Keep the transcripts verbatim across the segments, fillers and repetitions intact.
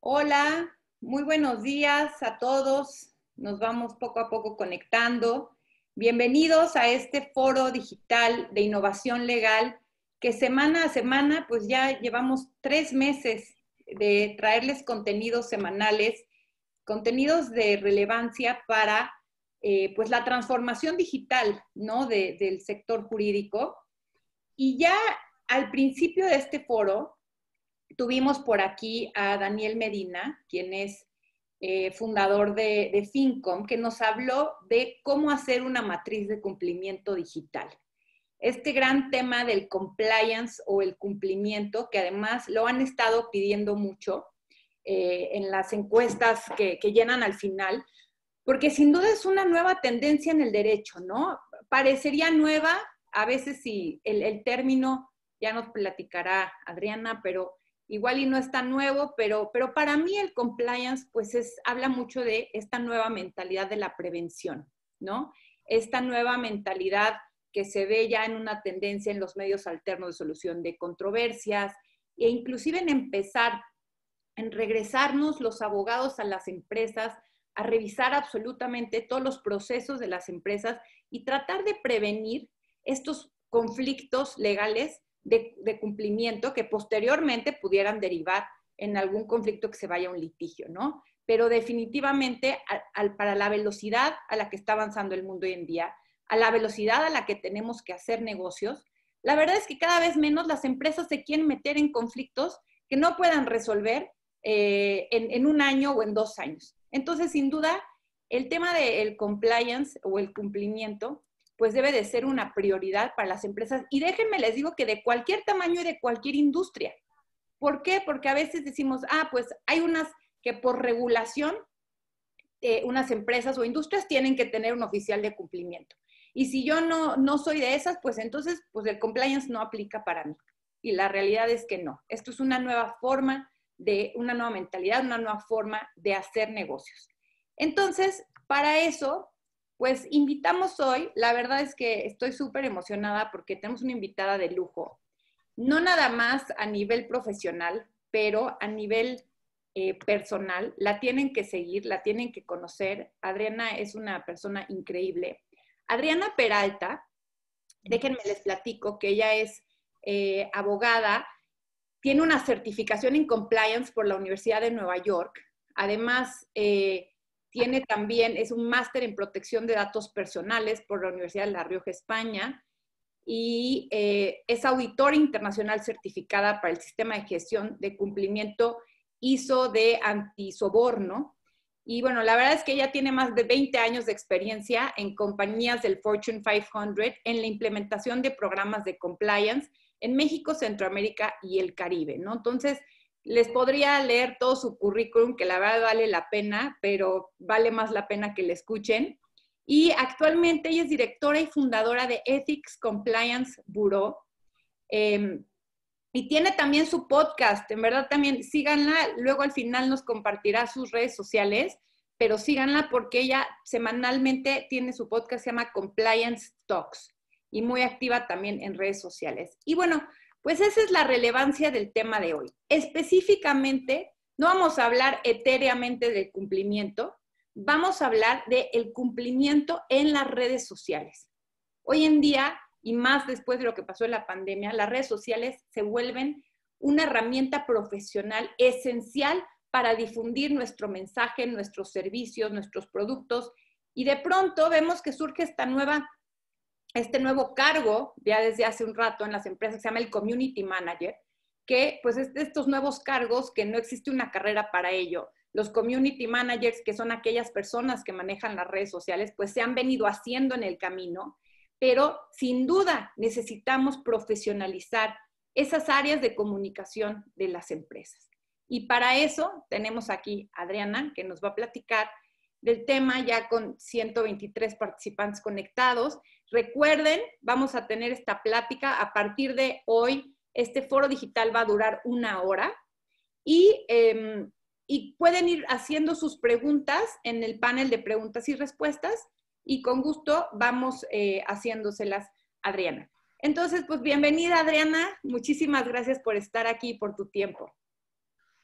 Hola, muy buenos días a todos. Nos vamos poco a poco conectando. Bienvenidos a este foro digital de innovación legal que semana a semana, pues ya llevamos tres meses de traerles contenidos semanales, contenidos de relevancia para eh, pues la transformación digital, ¿no? de, del sector jurídico. Y ya al principio de este foro, tuvimos por aquí a Daniel Medina, quien es eh, fundador de, de Fincom, que nos habló de cómo hacer una matriz de cumplimiento digital. Este gran tema del compliance o el cumplimiento, que además lo han estado pidiendo mucho eh, en las encuestas que, que llenan al final, porque sin duda es una nueva tendencia en el derecho, ¿no? Parecería nueva, a veces sí, el, el término ya nos platicará Adriana, pero igual y no es tan nuevo, pero, pero para mí el compliance pues es, habla mucho de esta nueva mentalidad de la prevención, ¿no? Esta nueva mentalidad que se ve ya en una tendencia en los medios alternos de solución de controversias e inclusive en empezar, en regresarnos los abogados a las empresas, a revisar absolutamente todos los procesos de las empresas y tratar de prevenir estos conflictos legales De, de cumplimiento que posteriormente pudieran derivar en algún conflicto que se vaya a un litigio, ¿no? Pero definitivamente a, a, para la velocidad a la que está avanzando el mundo hoy en día, a la velocidad a la que tenemos que hacer negocios, la verdad es que cada vez menos las empresas se quieren meter en conflictos que no puedan resolver eh, en, en un año o en dos años. Entonces, sin duda, el tema del compliance o el cumplimiento pues debe de ser una prioridad para las empresas. Y déjenme les digo que de cualquier tamaño y de cualquier industria. ¿Por qué? Porque a veces decimos, ah, pues hay unas que por regulación, eh, unas empresas o industrias tienen que tener un oficial de cumplimiento. Y si yo no, no soy de esas, pues entonces pues el compliance no aplica para mí. Y la realidad es que no. Esto es una nueva forma de, una nueva mentalidad, una nueva forma de hacer negocios. Entonces, para eso, pues invitamos hoy, la verdad es que estoy súper emocionada porque tenemos una invitada de lujo, no nada más a nivel profesional, pero a nivel eh, personal, la tienen que seguir, la tienen que conocer. Adriana es una persona increíble. Adriana Peralta, déjenme les platico que ella es eh, abogada, tiene una certificación en compliance por la Universidad de Nueva York, además eh, tiene también, es un máster en protección de datos personales por la Universidad de La Rioja, España, y eh, es auditora internacional certificada para el sistema de gestión de cumplimiento I S O de antisoborno. Y bueno, la verdad es que ella tiene más de veinte años de experiencia en compañías del Fortune quinientos en la implementación de programas de compliance en México, Centroamérica y el Caribe, ¿no? Entonces, les podría leer todo su currículum, que la verdad vale la pena, pero vale más la pena que le escuchen. Y actualmente ella es directora y fundadora de Ethics Compliance Bureau. Eh, y tiene también su podcast, en verdad también síganla, luego al final nos compartirá sus redes sociales, pero síganla porque ella semanalmente tiene su podcast, se llama Compliance Talks, y muy activa también en redes sociales. Y bueno, pues esa es la relevancia del tema de hoy. Específicamente, no vamos a hablar etéreamente del cumplimiento, vamos a hablar del cumplimiento en las redes sociales. Hoy en día, y más después de lo que pasó en la pandemia, las redes sociales se vuelven una herramienta profesional esencial para difundir nuestro mensaje, nuestros servicios, nuestros productos, y de pronto vemos que surge esta nueva este nuevo cargo, ya desde hace un rato en las empresas, que se llama el Community Manager, que pues es de estos nuevos cargos que no existe una carrera para ello. Los Community Managers, que son aquellas personas que manejan las redes sociales, pues se han venido haciendo en el camino, pero sin duda necesitamos profesionalizar esas áreas de comunicación de las empresas. Y para eso tenemos aquí a Adriana, que nos va a platicar del tema ya con ciento veintitrés participantes conectados. Recuerden, vamos a tener esta plática a partir de hoy. Este foro digital va a durar una hora y, eh, y pueden ir haciendo sus preguntas en el panel de preguntas y respuestas y con gusto vamos eh, haciéndoselas a Adriana. Entonces, pues bienvenida Adriana, muchísimas gracias por estar aquí y por tu tiempo.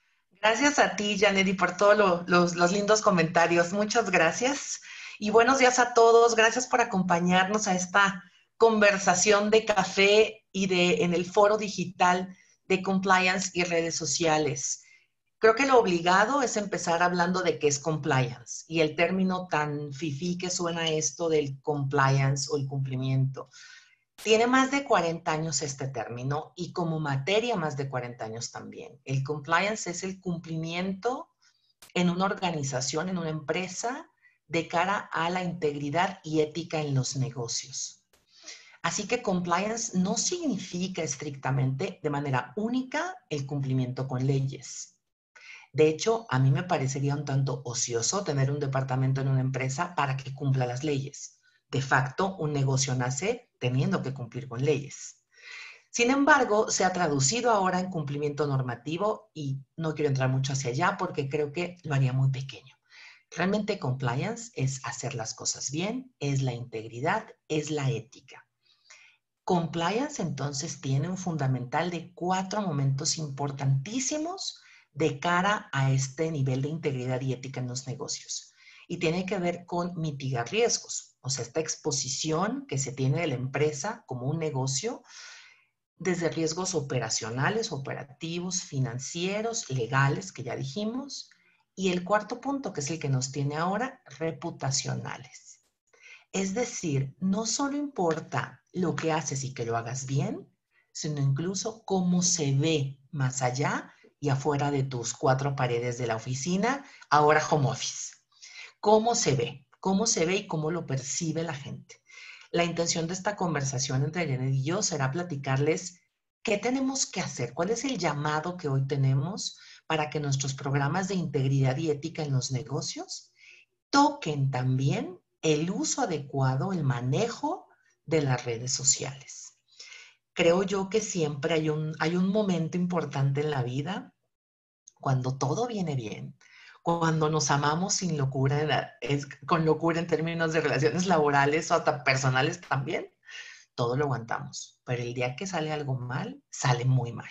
Gracias a ti, Janedy, por todos lo, los, los lindos comentarios. Muchas gracias. Y buenos días a todos. Gracias por acompañarnos a esta conversación de café y de en el foro digital de compliance y redes sociales. Creo que lo obligado es empezar hablando de qué es compliance y el término tan fifí que suena esto del compliance o el cumplimiento. Tiene más de cuarenta años este término y como materia más de cuarenta años también. El compliance es el cumplimiento en una organización, en una empresa, de cara a la integridad y ética en los negocios. Así que compliance no significa estrictamente, de manera única, el cumplimiento con leyes. De hecho, a mí me parecería un tanto ocioso tener un departamento en una empresa para que cumpla las leyes. De facto, un negocio nace teniendo que cumplir con leyes. Sin embargo, se ha traducido ahora en cumplimiento normativo y no quiero entrar mucho hacia allá porque creo que lo haría muy pequeño. Realmente compliance es hacer las cosas bien, es la integridad, es la ética. Compliance entonces tiene un fundamental de cuatro momentos importantísimos de cara a este nivel de integridad y ética en los negocios. Y tiene que ver con mitigar riesgos, o sea, esta exposición que se tiene de la empresa como un negocio, desde riesgos operacionales, operativos, financieros, legales, que ya dijimos, y el cuarto punto, que es el que nos tiene ahora, reputacionales. Es decir, no solo importa lo que haces y que lo hagas bien, sino incluso cómo se ve más allá y afuera de tus cuatro paredes de la oficina, ahora home office. ¿Cómo se ve? ¿Cómo se ve y cómo lo percibe la gente? La intención de esta conversación entre Janedy y yo será platicarles qué tenemos que hacer, cuál es el llamado que hoy tenemos para que nuestros programas de integridad y ética en los negocios toquen también el uso adecuado, el manejo de las redes sociales. Creo yo que siempre hay un, hay un momento importante en la vida cuando todo viene bien, cuando nos amamos sin locura, es, con locura en términos de relaciones laborales o hasta personales también, todo lo aguantamos. Pero el día que sale algo mal, sale muy mal.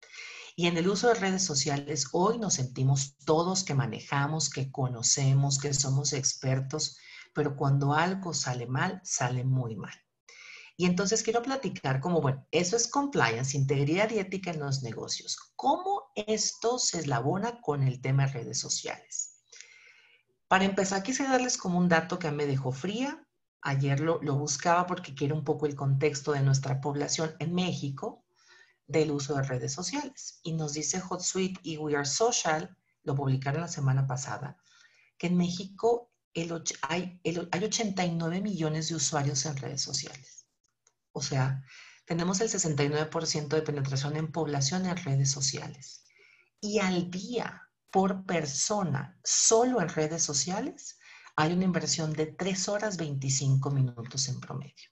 Y en el uso de redes sociales, hoy nos sentimos todos que manejamos, que conocemos, que somos expertos, pero cuando algo sale mal, sale muy mal. Y entonces quiero platicar como, bueno, eso es compliance, integridad y ética en los negocios. ¿Cómo esto se eslabona con el tema de redes sociales? Para empezar, quise darles como un dato que me dejó fría. Ayer lo, lo buscaba porque quiero un poco el contexto de nuestra población en México del uso de redes sociales. Y nos dice HotSuite y We Are Social, lo publicaron la semana pasada, que en México el, hay, el, hay ochenta y nueve millones de usuarios en redes sociales. O sea, tenemos el sesenta y nueve por ciento de penetración en población en redes sociales. Y al día, por persona, solo en redes sociales, hay una inversión de tres horas veinticinco minutos en promedio.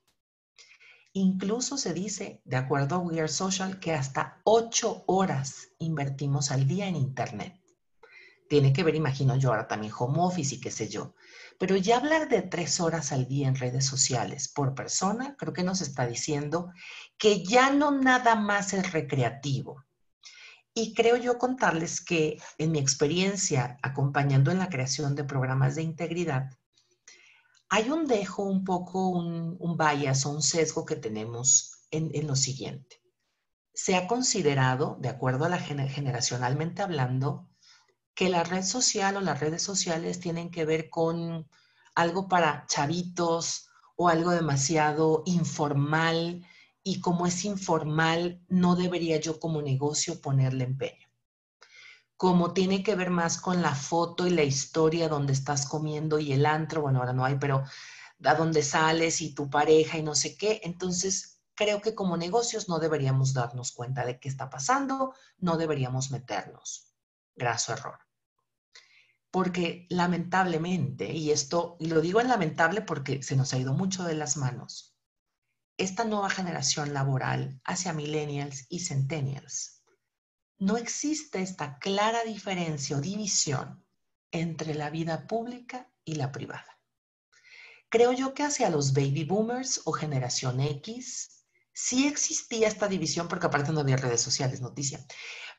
Incluso se dice, de acuerdo a We Are Social, que hasta ocho horas invertimos al día en Internet. Tiene que ver, imagino yo, ahora también home office y qué sé yo. Pero ya hablar de tres horas al día en redes sociales por persona, creo que nos está diciendo que ya no nada más es recreativo. Y creo yo contarles que en mi experiencia acompañando en la creación de programas de integridad, hay un dejo, un poco, un, un bias o un sesgo que tenemos en, en lo siguiente. Se ha considerado, de acuerdo a la generacionalmente hablando, que la red social o las redes sociales tienen que ver con algo para chavitos o algo demasiado informal, y como es informal, no debería yo como negocio ponerle empeño. Como tiene que ver más con la foto y la historia donde estás comiendo y el antro, bueno, ahora no hay, pero a donde sales y tu pareja y no sé qué, entonces creo que como negocios no deberíamos darnos cuenta de qué está pasando, no deberíamos meternos. Graso error. Porque lamentablemente, y esto, y lo digo en lamentable porque se nos ha ido mucho de las manos, esta nueva generación laboral hacia millennials y centennials, no existe esta clara diferencia o división entre la vida pública y la privada. Creo yo que hacia los baby boomers o generación X sí existía esta división porque aparte no había redes sociales, noticia.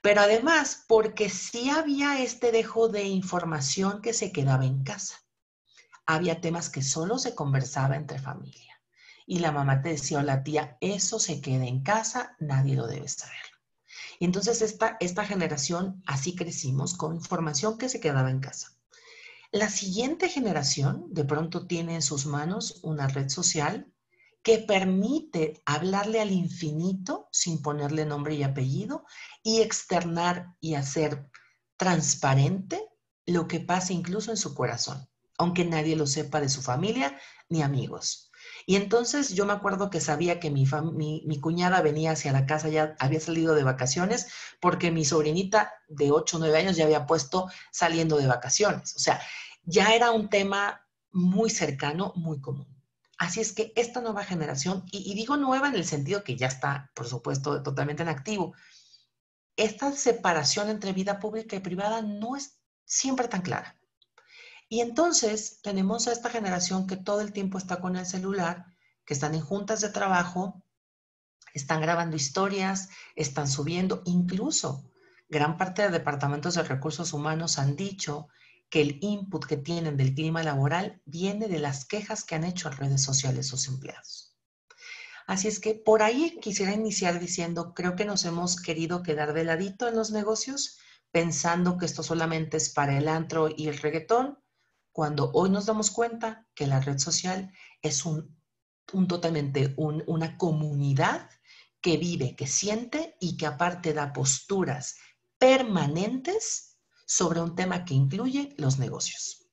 Pero además, porque sí había este dejo de información que se quedaba en casa. Había temas que solo se conversaba entre familia. Y la mamá te decía o la tía, eso se queda en casa, nadie lo debe saber. Y entonces esta, esta generación, así crecimos, con información que se quedaba en casa. La siguiente generación de pronto tiene en sus manos una red social que permite hablarle al infinito sin ponerle nombre y apellido y externar y hacer transparente lo que pasa incluso en su corazón, aunque nadie lo sepa de su familia ni amigos. Y entonces yo me acuerdo que sabía que mi, mi, mi cuñada venía hacia la casa, ya había salido de vacaciones, porque mi sobrinita de ocho o nueve años ya había puesto saliendo de vacaciones. O sea, ya era un tema muy cercano, muy común. Así es que esta nueva generación, y, y digo nueva en el sentido que ya está, por supuesto, totalmente en activo, esta separación entre vida pública y privada no es siempre tan clara. Y entonces tenemos a esta generación que todo el tiempo está con el celular, que están en juntas de trabajo, están grabando historias, están subiendo, incluso gran parte de departamentos de recursos humanos han dicho que el input que tienen del clima laboral viene de las quejas que han hecho en redes sociales sus empleados. Así es que por ahí quisiera iniciar diciendo, creo que nos hemos querido quedar de ladito en los negocios, pensando que esto solamente es para el antro y el reggaetón, cuando hoy nos damos cuenta que la red social es un, un totalmente un, una comunidad que vive, que siente y que aparte da posturas permanentes sobre un tema que incluye los negocios.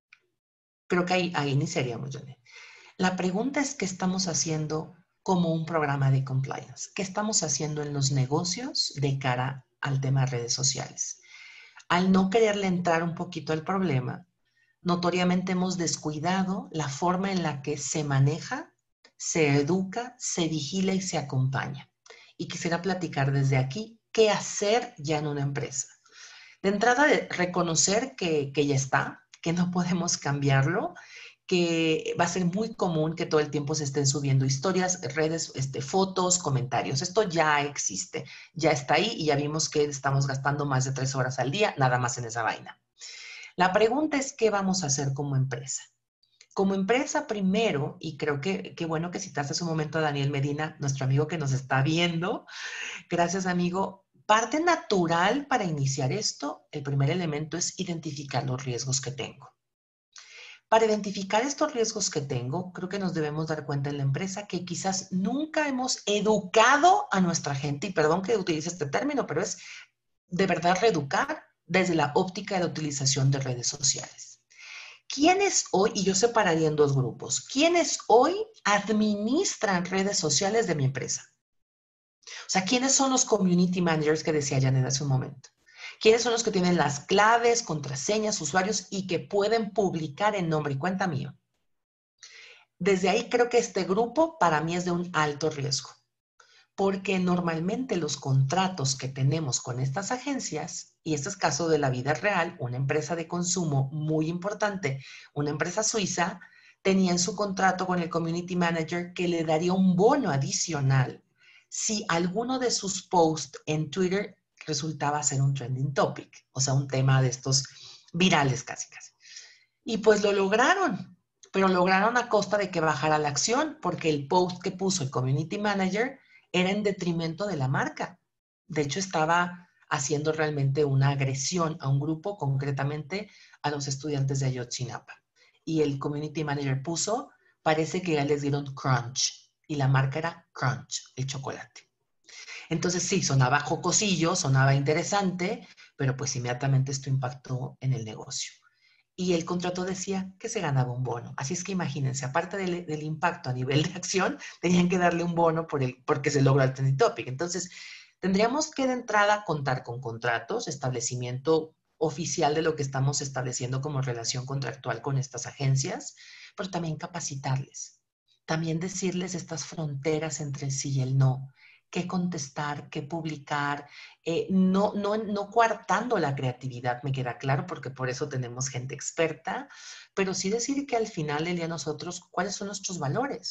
Creo que ahí, ahí iniciaríamos, Janet. La pregunta es, ¿qué estamos haciendo como un programa de compliance? ¿Qué estamos haciendo en los negocios de cara al tema de redes sociales? Al no quererle entrar un poquito al problema, notoriamente hemos descuidado la forma en la que se maneja, se educa, se vigila y se acompaña. Y quisiera platicar desde aquí qué hacer ya en una empresa. De entrada, de reconocer que, que ya está, que no podemos cambiarlo, que va a ser muy común que todo el tiempo se estén subiendo historias, redes, este, fotos, comentarios. Esto ya existe, ya está ahí y ya vimos que estamos gastando más de tres horas al día nada más en esa vaina. La pregunta es, ¿qué vamos a hacer como empresa? Como empresa primero, y creo que qué bueno que citaste hace un momento a Daniel Medina, nuestro amigo que nos está viendo. Gracias, amigo. Parte natural para iniciar esto, el primer elemento es identificar los riesgos que tengo. Para identificar estos riesgos que tengo, creo que nos debemos dar cuenta en la empresa que quizás nunca hemos educado a nuestra gente, y perdón que utilice este término, pero es de verdad reeducar desde la óptica de la utilización de redes sociales. ¿Quiénes hoy, y yo separaría en dos grupos, quiénes hoy administran redes sociales de mi empresa? O sea, ¿quiénes son los community managers que decía Janet hace un momento? ¿Quiénes son los que tienen las claves, contraseñas, usuarios y que pueden publicar en nombre y cuenta mío? Desde ahí creo que este grupo para mí es de un alto riesgo, porque normalmente los contratos que tenemos con estas agencias, y este es caso de la vida real, una empresa de consumo muy importante, una empresa suiza, tenía en su contrato con el community manager que le daría un bono adicional si alguno de sus posts en Twitter resultaba ser un trending topic, o sea, un tema de estos virales casi casi. Y pues lo lograron, pero lograron a costa de que bajara la acción, porque el post que puso el community manager era en detrimento de la marca. De hecho, estaba haciendo realmente una agresión a un grupo, concretamente a los estudiantes de Ayotzinapa. Y el community manager puso, parece que ya les dieron crunch, y la marca era Crunch, el chocolate. Entonces sí, sonaba jocosillo, sonaba interesante, pero pues inmediatamente esto impactó en el negocio. Y el contrato decía que se ganaba un bono. Así es que imagínense, aparte del, del impacto a nivel de acción, tenían que darle un bono por el, porque se logró el trending topic. Entonces, tendríamos que de entrada contar con contratos, establecimiento oficial de lo que estamos estableciendo como relación contractual con estas agencias, pero también capacitarles. También decirles estas fronteras entre el sí y el no, qué contestar, qué publicar, eh, no, no, no coartando la creatividad, me queda claro, porque por eso tenemos gente experta, pero sí decir que al final del día nosotros, ¿cuáles son nuestros valores?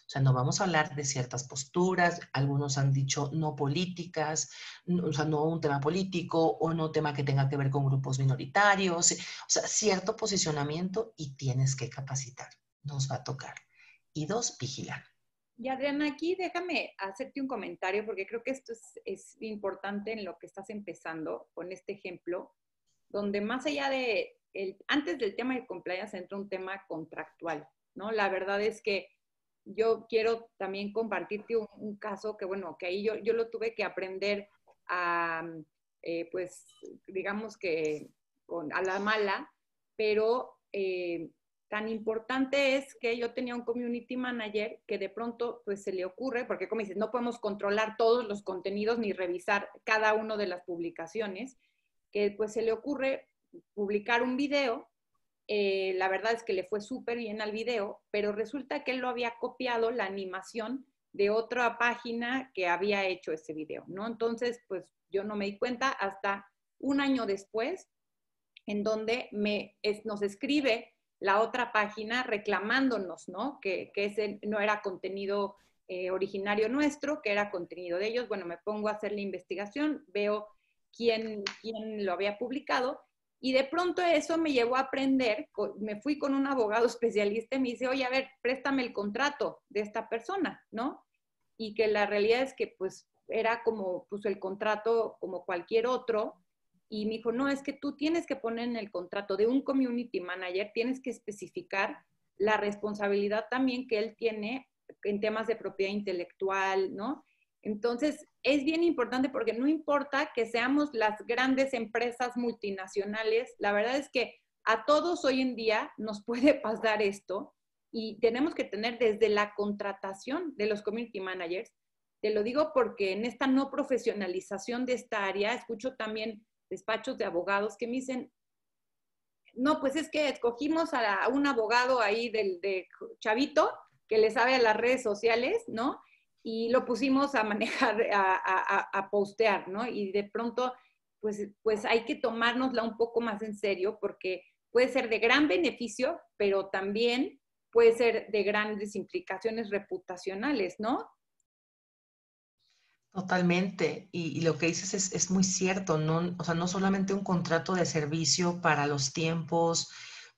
O sea, no vamos a hablar de ciertas posturas, algunos han dicho no políticas, no, o sea, no un tema político o no tema que tenga que ver con grupos minoritarios, o sea, cierto posicionamiento y tienes que capacitar, nos va a tocar. Y dos, vigilar. Y Adriana, aquí déjame hacerte un comentario porque creo que esto es, es importante en lo que estás empezando con este ejemplo, donde más allá de, el, antes del tema de compliance entra un tema contractual, ¿no? La verdad es que yo quiero también compartirte un, un caso que, bueno, que ahí yo, yo lo tuve que aprender a, eh, pues, digamos que con, a la mala, pero eh, tan importante es que yo tenía un community manager que de pronto pues se le ocurre, porque como dices, no podemos controlar todos los contenidos ni revisar cada una de las publicaciones, que pues se le ocurre publicar un video. Eh, la verdad es que le fue súper bien al video, pero resulta que él lo había copiado la animación de otra página que había hecho ese video, ¿no? Entonces, pues yo no me di cuenta hasta un año después, en donde me, es, nos escribe la otra página reclamándonos, ¿no? Que, que ese no era contenido eh, originario nuestro, que era contenido de ellos. Bueno, me pongo a hacer la investigación, veo quién, quién lo había publicado y de pronto eso me llevó a aprender, me fui con un abogado especialista y me dice, oye, a ver, préstame el contrato de esta persona, ¿no? Y que la realidad es que pues era como pues, el contrato como cualquier otro. Y me dijo, no, es que tú tienes que poner en el contrato de un community manager, tienes que especificar la responsabilidad también que él tiene en temas de propiedad intelectual, ¿no? Entonces, es bien importante porque no importa que seamos las grandes empresas multinacionales, la verdad es que a todos hoy en día nos puede pasar esto y tenemos que tener desde la contratación de los community managers. Te lo digo porque en esta no profesionalización de esta área, escucho también despachos de abogados que me dicen, no, pues es que escogimos a, a un abogado ahí del de chavito que le sabe a las redes sociales, ¿no? Y lo pusimos a manejar, a, a, a postear, ¿no? Y de pronto, pues, pues hay que tomárnosla un poco más en serio porque puede ser de gran beneficio, pero también puede ser de grandes implicaciones reputacionales, ¿no? Totalmente, y, y lo que dices es, es muy cierto, no, o sea, no solamente un contrato de servicio para los tiempos,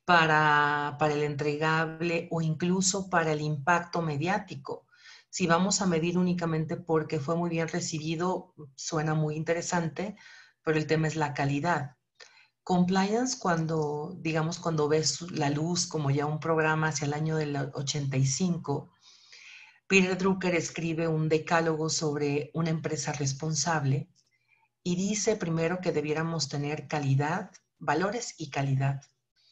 para, para el entregable o incluso para el impacto mediático. Si vamos a medir únicamente porque fue muy bien recibido, suena muy interesante, pero el tema es la calidad. Compliance, cuando, digamos, cuando ves la luz como ya un programa hacia el año del ochenta y cinco, Peter Drucker escribe un decálogo sobre una empresa responsable y dice primero que debiéramos tener calidad, valores y calidad.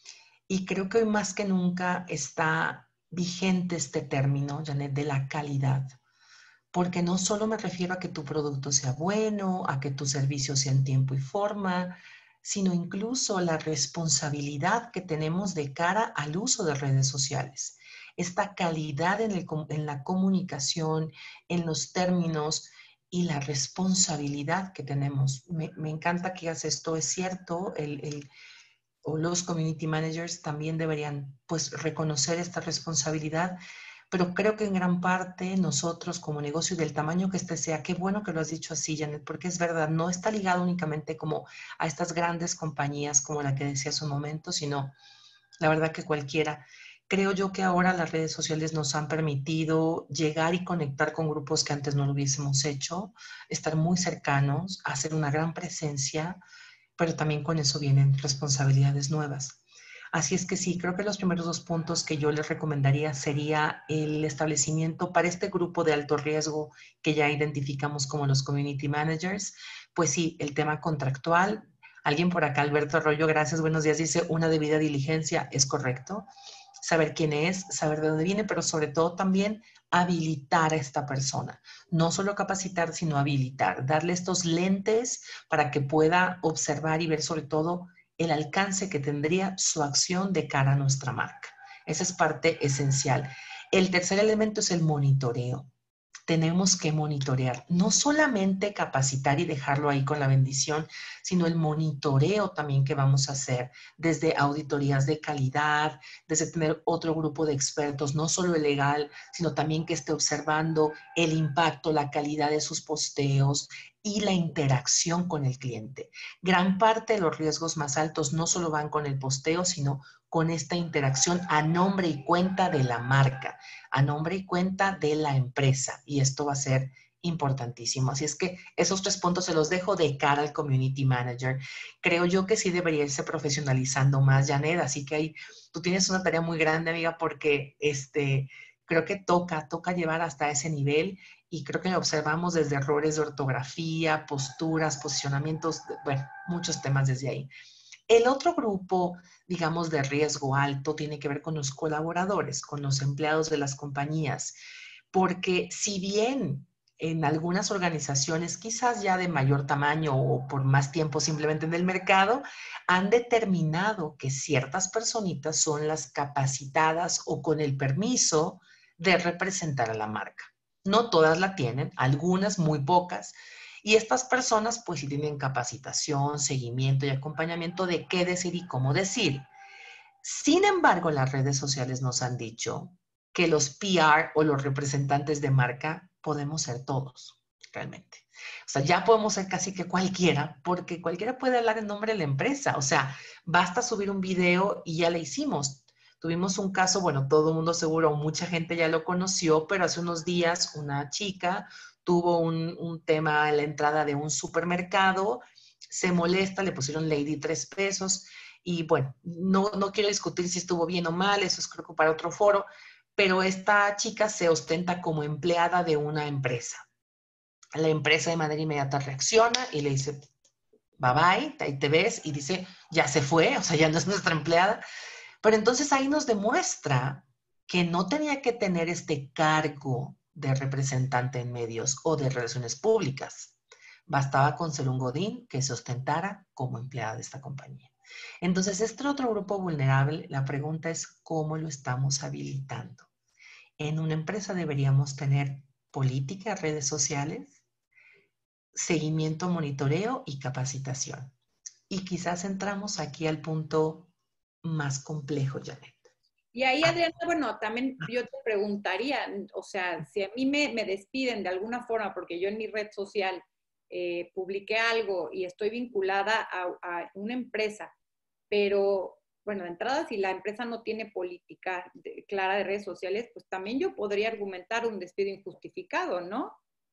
Y creo que hoy más que nunca está vigente este término, Janet, de la calidad. Porque no solo me refiero a que tu producto sea bueno, a que tu servicio sea en tiempo y forma, sino incluso la responsabilidad que tenemos de cara al uso de redes sociales. Esta calidad en, el, en la comunicación, en los términos y la responsabilidad que tenemos. Me, me encanta que hagas esto, es cierto, el, el, o los community managers también deberían pues reconocer esta responsabilidad, pero creo que en gran parte nosotros como negocio y del tamaño que este sea, qué bueno que lo has dicho así, Janet, porque es verdad, no está ligado únicamente como a estas grandes compañías como la que decía hace un momento, sino la verdad que cualquiera. Creo yo que ahora las redes sociales nos han permitido llegar y conectar con grupos que antes no lo hubiésemos hecho, estar muy cercanos, hacer una gran presencia, pero también con eso vienen responsabilidades nuevas. Así es que sí, creo que los primeros dos puntos que yo les recomendaría sería el establecimiento para este grupo de alto riesgo que ya identificamos como los community managers, pues sí, el tema contractual. Alguien por acá, Alberto Arroyo, gracias, buenos días, dice una debida diligencia, es correcto. Saber quién es, saber de dónde viene, pero sobre todo también habilitar a esta persona. No solo capacitar, sino habilitar, darle estos lentes para que pueda observar y ver sobre todo el alcance que tendría su acción de cara a nuestra marca. Esa es parte esencial. El tercer elemento es el monitoreo. tenemos que monitorear, no solamente capacitar y dejarlo ahí con la bendición, sino el monitoreo también que vamos a hacer, desde auditorías de calidad, desde tener otro grupo de expertos, no solo el legal, sino también que esté observando el impacto, la calidad de sus posteos y la interacción con el cliente. Gran parte de los riesgos más altos no solo van con el posteo, sino con esta interacción a nombre y cuenta de la marca, a nombre y cuenta de la empresa. Y esto va a ser importantísimo. Así es que esos tres puntos se los dejo de cara al Community Manager. Creo yo que sí debería irse profesionalizando más, Janet. Así que ahí tú tienes una tarea muy grande, amiga, porque este, creo que toca, toca llevar hasta ese nivel. Y creo que observamos desde errores de ortografía, posturas, posicionamientos, bueno, muchos temas desde ahí. El otro grupo, digamos, de riesgo alto tiene que ver con los colaboradores, con los empleados de las compañías, porque si bien en algunas organizaciones, quizás ya de mayor tamaño o por más tiempo simplemente en el mercado, han determinado que ciertas personitas son las capacitadas o con el permiso de representar a la marca. No todas la tienen, algunas, muy pocas. Y estas personas pues sí tienen capacitación, seguimiento y acompañamiento de qué decir y cómo decir. Sin embargo, las redes sociales nos han dicho que los P R o los representantes de marca podemos ser todos, realmente. O sea, ya podemos ser casi que cualquiera, porque cualquiera puede hablar en nombre de la empresa. O sea, basta subir un video y ya le hicimos. Tuvimos un caso, bueno, todo el mundo seguro, mucha gente ya lo conoció, pero hace unos días una chica tuvo un, un tema en la entrada de un supermercado, se molesta, le pusieron Lady tres pesos y bueno, no, no quiero discutir si estuvo bien o mal, eso es creo que para otro foro, pero esta chica se ostenta como empleada de una empresa. La empresa de manera inmediata reacciona y le dice, bye bye, ahí te ves, y dice, ya se fue, o sea, ya no es nuestra empleada. Pero entonces ahí nos demuestra que no tenía que tener este cargo de representante en medios o de relaciones públicas. Bastaba con ser un godín que se ostentara como empleada de esta compañía. Entonces, este otro grupo vulnerable, la pregunta es cómo lo estamos habilitando. En una empresa deberíamos tener política, redes sociales, seguimiento, monitoreo y capacitación. Y quizás entramos aquí al punto más complejo, Janet. Y ahí, Adriana, bueno, también yo te preguntaría, o sea, si a mí me, me despiden de alguna forma, porque yo en mi red social eh, publiqué algo y estoy vinculada a, a una empresa, pero bueno, de entrada, si la empresa no tiene política de, clara de redes sociales, pues también yo podría argumentar un despido injustificado, ¿no?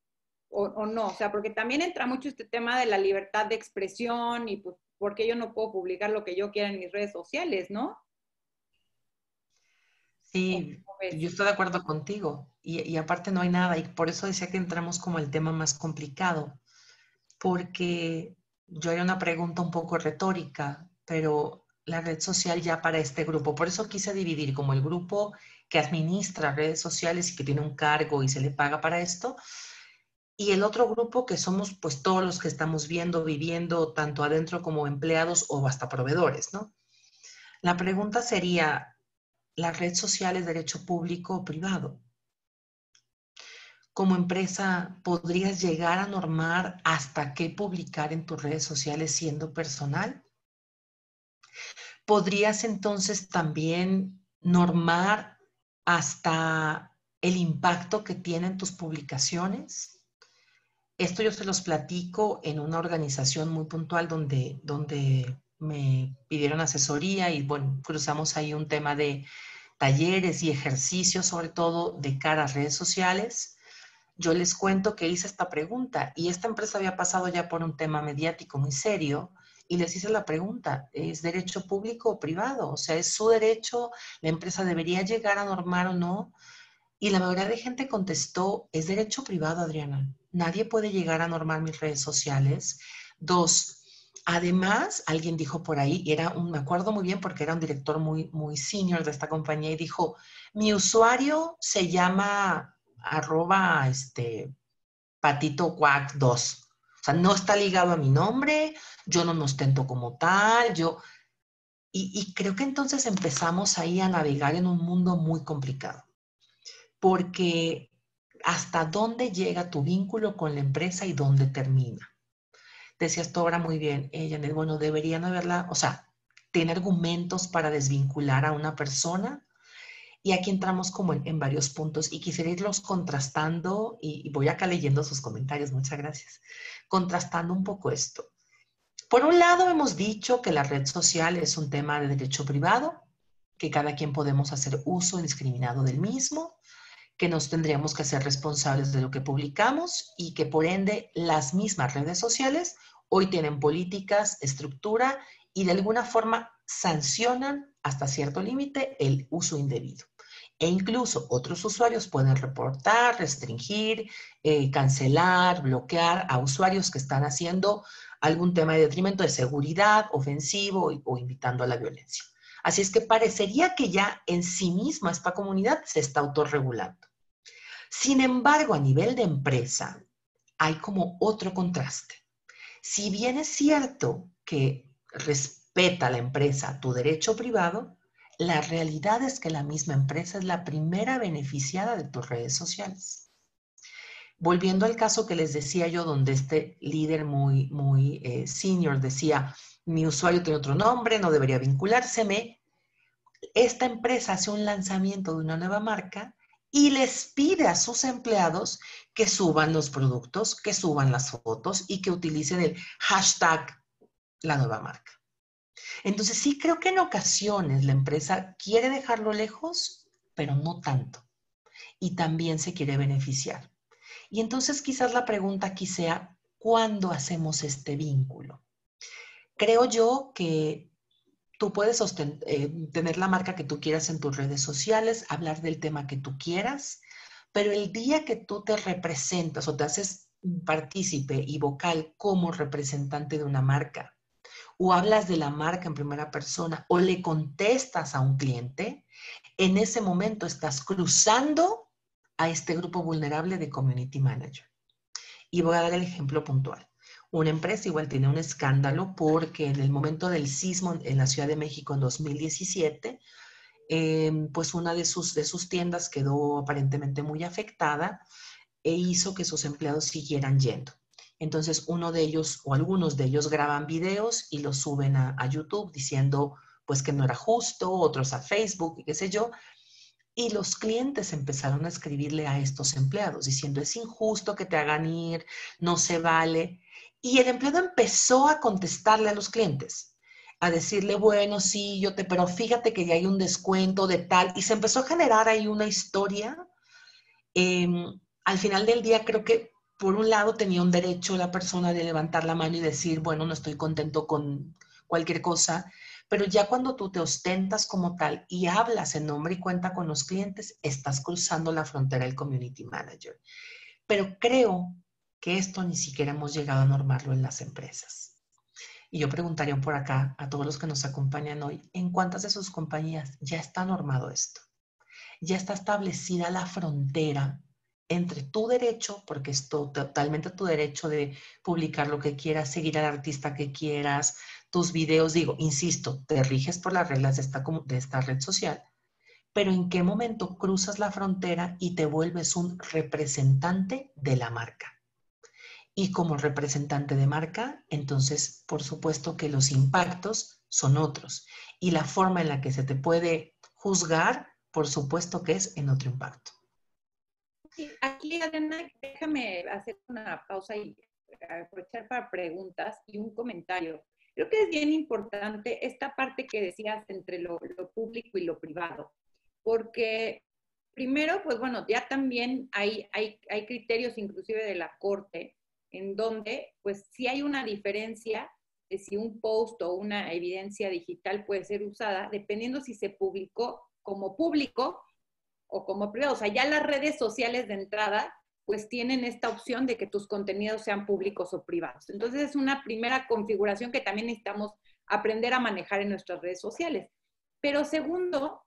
O, o no, o sea, porque también entra mucho este tema de la libertad de expresión y pues, ¿por qué yo no puedo publicar lo que yo quiera en mis redes sociales, ¿no? Sí, yo estoy de acuerdo contigo. Y, y aparte no hay nada. Y por eso decía que entramos como el tema más complicado. Porque yo haría una pregunta un poco retórica, pero la red social ya para este grupo. Por eso quise dividir como el grupo que administra redes sociales y que tiene un cargo y se le paga para esto. Y el otro grupo que somos pues todos los que estamos viendo, viviendo, tanto adentro como empleados o hasta proveedores, ¿no? La pregunta sería, ¿la red social es derecho público o privado? Como empresa, ¿podrías llegar a normar hasta qué publicar en tus redes sociales siendo personal? ¿Podrías entonces también normar hasta el impacto que tienen tus publicaciones? Esto yo se los platico en una organización muy puntual donde, donde me pidieron asesoría y bueno, cruzamos ahí un tema de talleres y ejercicios, sobre todo de cara a redes sociales. Yo les cuento que hice esta pregunta y esta empresa había pasado ya por un tema mediático muy serio y les hice la pregunta, ¿es derecho público o privado? O sea, ¿es su derecho? ¿La empresa debería llegar a normar o no? Y la mayoría de gente contestó, es derecho privado, Adriana. Nadie puede llegar a normar mis redes sociales. Dos, además, alguien dijo por ahí, y era un, me acuerdo muy bien porque era un director muy, muy senior de esta compañía, y dijo, mi usuario se llama arroba este, patito cuac dos. O sea, no está ligado a mi nombre, yo no me ostento como tal, yo... Y, y creo que entonces empezamos ahí a navegar en un mundo muy complicado porque hasta dónde llega tu vínculo con la empresa y dónde termina. Decías tú ahora muy bien, eh, Janet, bueno, deberían haberla, o sea, tiene argumentos para desvincular a una persona. Y aquí entramos como en, en varios puntos y quisiera irlos contrastando y, y voy acá leyendo sus comentarios, muchas gracias. Contrastando un poco esto. Por un lado, hemos dicho que la red social es un tema de derecho privado, que cada quien podemos hacer uso indiscriminado del mismo, que nos tendríamos que hacer responsables de lo que publicamos y que por ende las mismas redes sociales hoy tienen políticas, estructura y de alguna forma sancionan hasta cierto límite el uso indebido. E incluso otros usuarios pueden reportar, restringir, eh, cancelar, bloquear a usuarios que están haciendo algún tema de detrimento de seguridad, ofensivo o invitando a la violencia. Así es que parecería que ya en sí misma esta comunidad se está autorregulando. Sin embargo, a nivel de empresa, hay como otro contraste. Si bien es cierto que respeta la empresa tu derecho privado, la realidad es que la misma empresa es la primera beneficiada de tus redes sociales. Volviendo al caso que les decía yo, donde este líder muy, muy eh, senior decía, mi usuario tiene otro nombre, no debería vinculárseme. Esta empresa hace un lanzamiento de una nueva marca y les pide a sus empleados que suban los productos, que suban las fotos y que utilicen el hashtag la nueva marca. Entonces sí creo que en ocasiones la empresa quiere dejarlo lejos, pero no tanto. Y también se quiere beneficiar. Y entonces quizás la pregunta aquí sea, ¿cuándo hacemos este vínculo? Creo yo que tú puedes eh, tener la marca que tú quieras en tus redes sociales, hablar del tema que tú quieras, pero el día que tú te representas o te haces partícipe y vocal como representante de una marca, o hablas de la marca en primera persona, o le contestas a un cliente, en ese momento estás cruzando a este grupo vulnerable de community manager. Y voy a dar el ejemplo puntual. Una empresa igual tiene un escándalo porque en el momento del sismo en la Ciudad de México en dos mil diecisiete, eh, pues una de sus, de sus tiendas quedó aparentemente muy afectada e hizo que sus empleados siguieran yendo. Entonces uno de ellos o algunos de ellos graban videos y los suben a, a YouTube diciendo pues que no era justo, otros a Facebook y qué sé yo. Y los clientes empezaron a escribirle a estos empleados diciendo, es injusto que te hagan ir, no se vale. Y el empleado empezó a contestarle a los clientes, a decirle, bueno, sí, yo te, pero fíjate que ya hay un descuento de tal. Y se empezó a generar ahí una historia. Eh, al final del día creo que por un lado tenía un derecho la persona de levantar la mano y decir, bueno, no estoy contento con cualquier cosa, pero ya cuando tú te ostentas como tal y hablas en nombre y cuenta con los clientes, estás cruzando la frontera del community manager. Pero creo que esto ni siquiera hemos llegado a normarlo en las empresas. Y yo preguntaría por acá a todos los que nos acompañan hoy, ¿en cuántas de sus compañías ya está normado esto? Ya está establecida la frontera entre tu derecho, porque es totalmente tu derecho de publicar lo que quieras, seguir al artista que quieras, tus videos, digo, insisto, te riges por las reglas de esta, de esta red social, pero ¿en qué momento cruzas la frontera y te vuelves un representante de la marca? Y como representante de marca, entonces, por supuesto que los impactos son otros. Y la forma en la que se te puede juzgar, por supuesto que es en otro impacto. Sí, aquí, Adriana, déjame hacer una pausa y aprovechar para preguntas y un comentario. Creo que es bien importante esta parte que decías entre lo, lo público y lo privado, porque primero, pues bueno, ya también hay, hay, hay criterios inclusive de la Corte en donde, pues sí hay una diferencia de si un post o una evidencia digital puede ser usada, dependiendo si se publicó como público o como privado. O sea, ya las redes sociales de entrada, pues tienen esta opción de que tus contenidos sean públicos o privados. Entonces es una primera configuración que también necesitamos aprender a manejar en nuestras redes sociales. Pero segundo,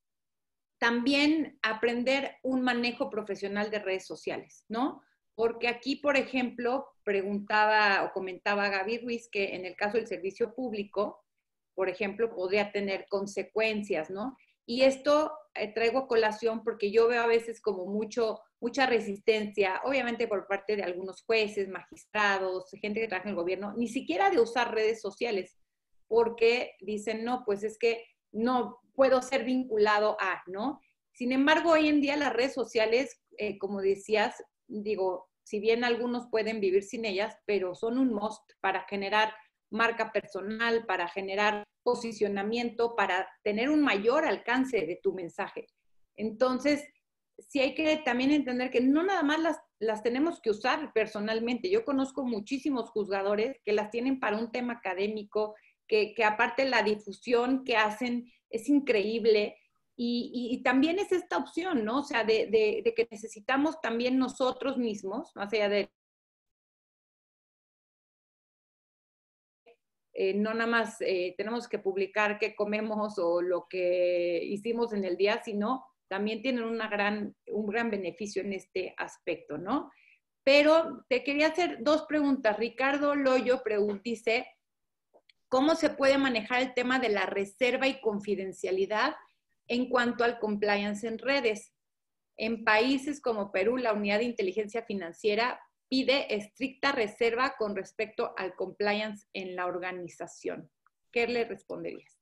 también aprender un manejo profesional de redes sociales, ¿no? Porque aquí, por ejemplo, preguntaba o comentaba Gaby Ruiz que en el caso del servicio público, por ejemplo, podría tener consecuencias, ¿no? Y esto eh, traigo a colación porque yo veo a veces como mucho, mucha resistencia, obviamente por parte de algunos jueces, magistrados, gente que trabaja en el gobierno, ni siquiera de usar redes sociales, porque dicen, no, pues es que no puedo ser vinculado a, ¿no? Sin embargo, hoy en día las redes sociales, eh, como decías, digo, si bien algunos pueden vivir sin ellas, pero son un must para generar marca personal, para generar posicionamiento, para tener un mayor alcance de tu mensaje. Entonces, sí hay que también entender que no nada más las, las tenemos que usar personalmente. Yo conozco muchísimos juzgadores que las tienen para un tema académico, que, que aparte la difusión que hacen es increíble. Y, y, y también es esta opción, ¿no? O sea, de, de, de que necesitamos también nosotros mismos, más allá de Eh, no nada más eh, tenemos que publicar qué comemos o lo que hicimos en el día, sino también tienen una gran, un gran beneficio en este aspecto, ¿no? Pero te quería hacer dos preguntas. Ricardo Loyo dice, ¿cómo se puede manejar el tema de la reserva y confidencialidad en cuanto al compliance en redes? En países como Perú, la Unidad de Inteligencia Financiera pide estricta reserva con respecto al compliance en la organización. ¿Qué le responderías?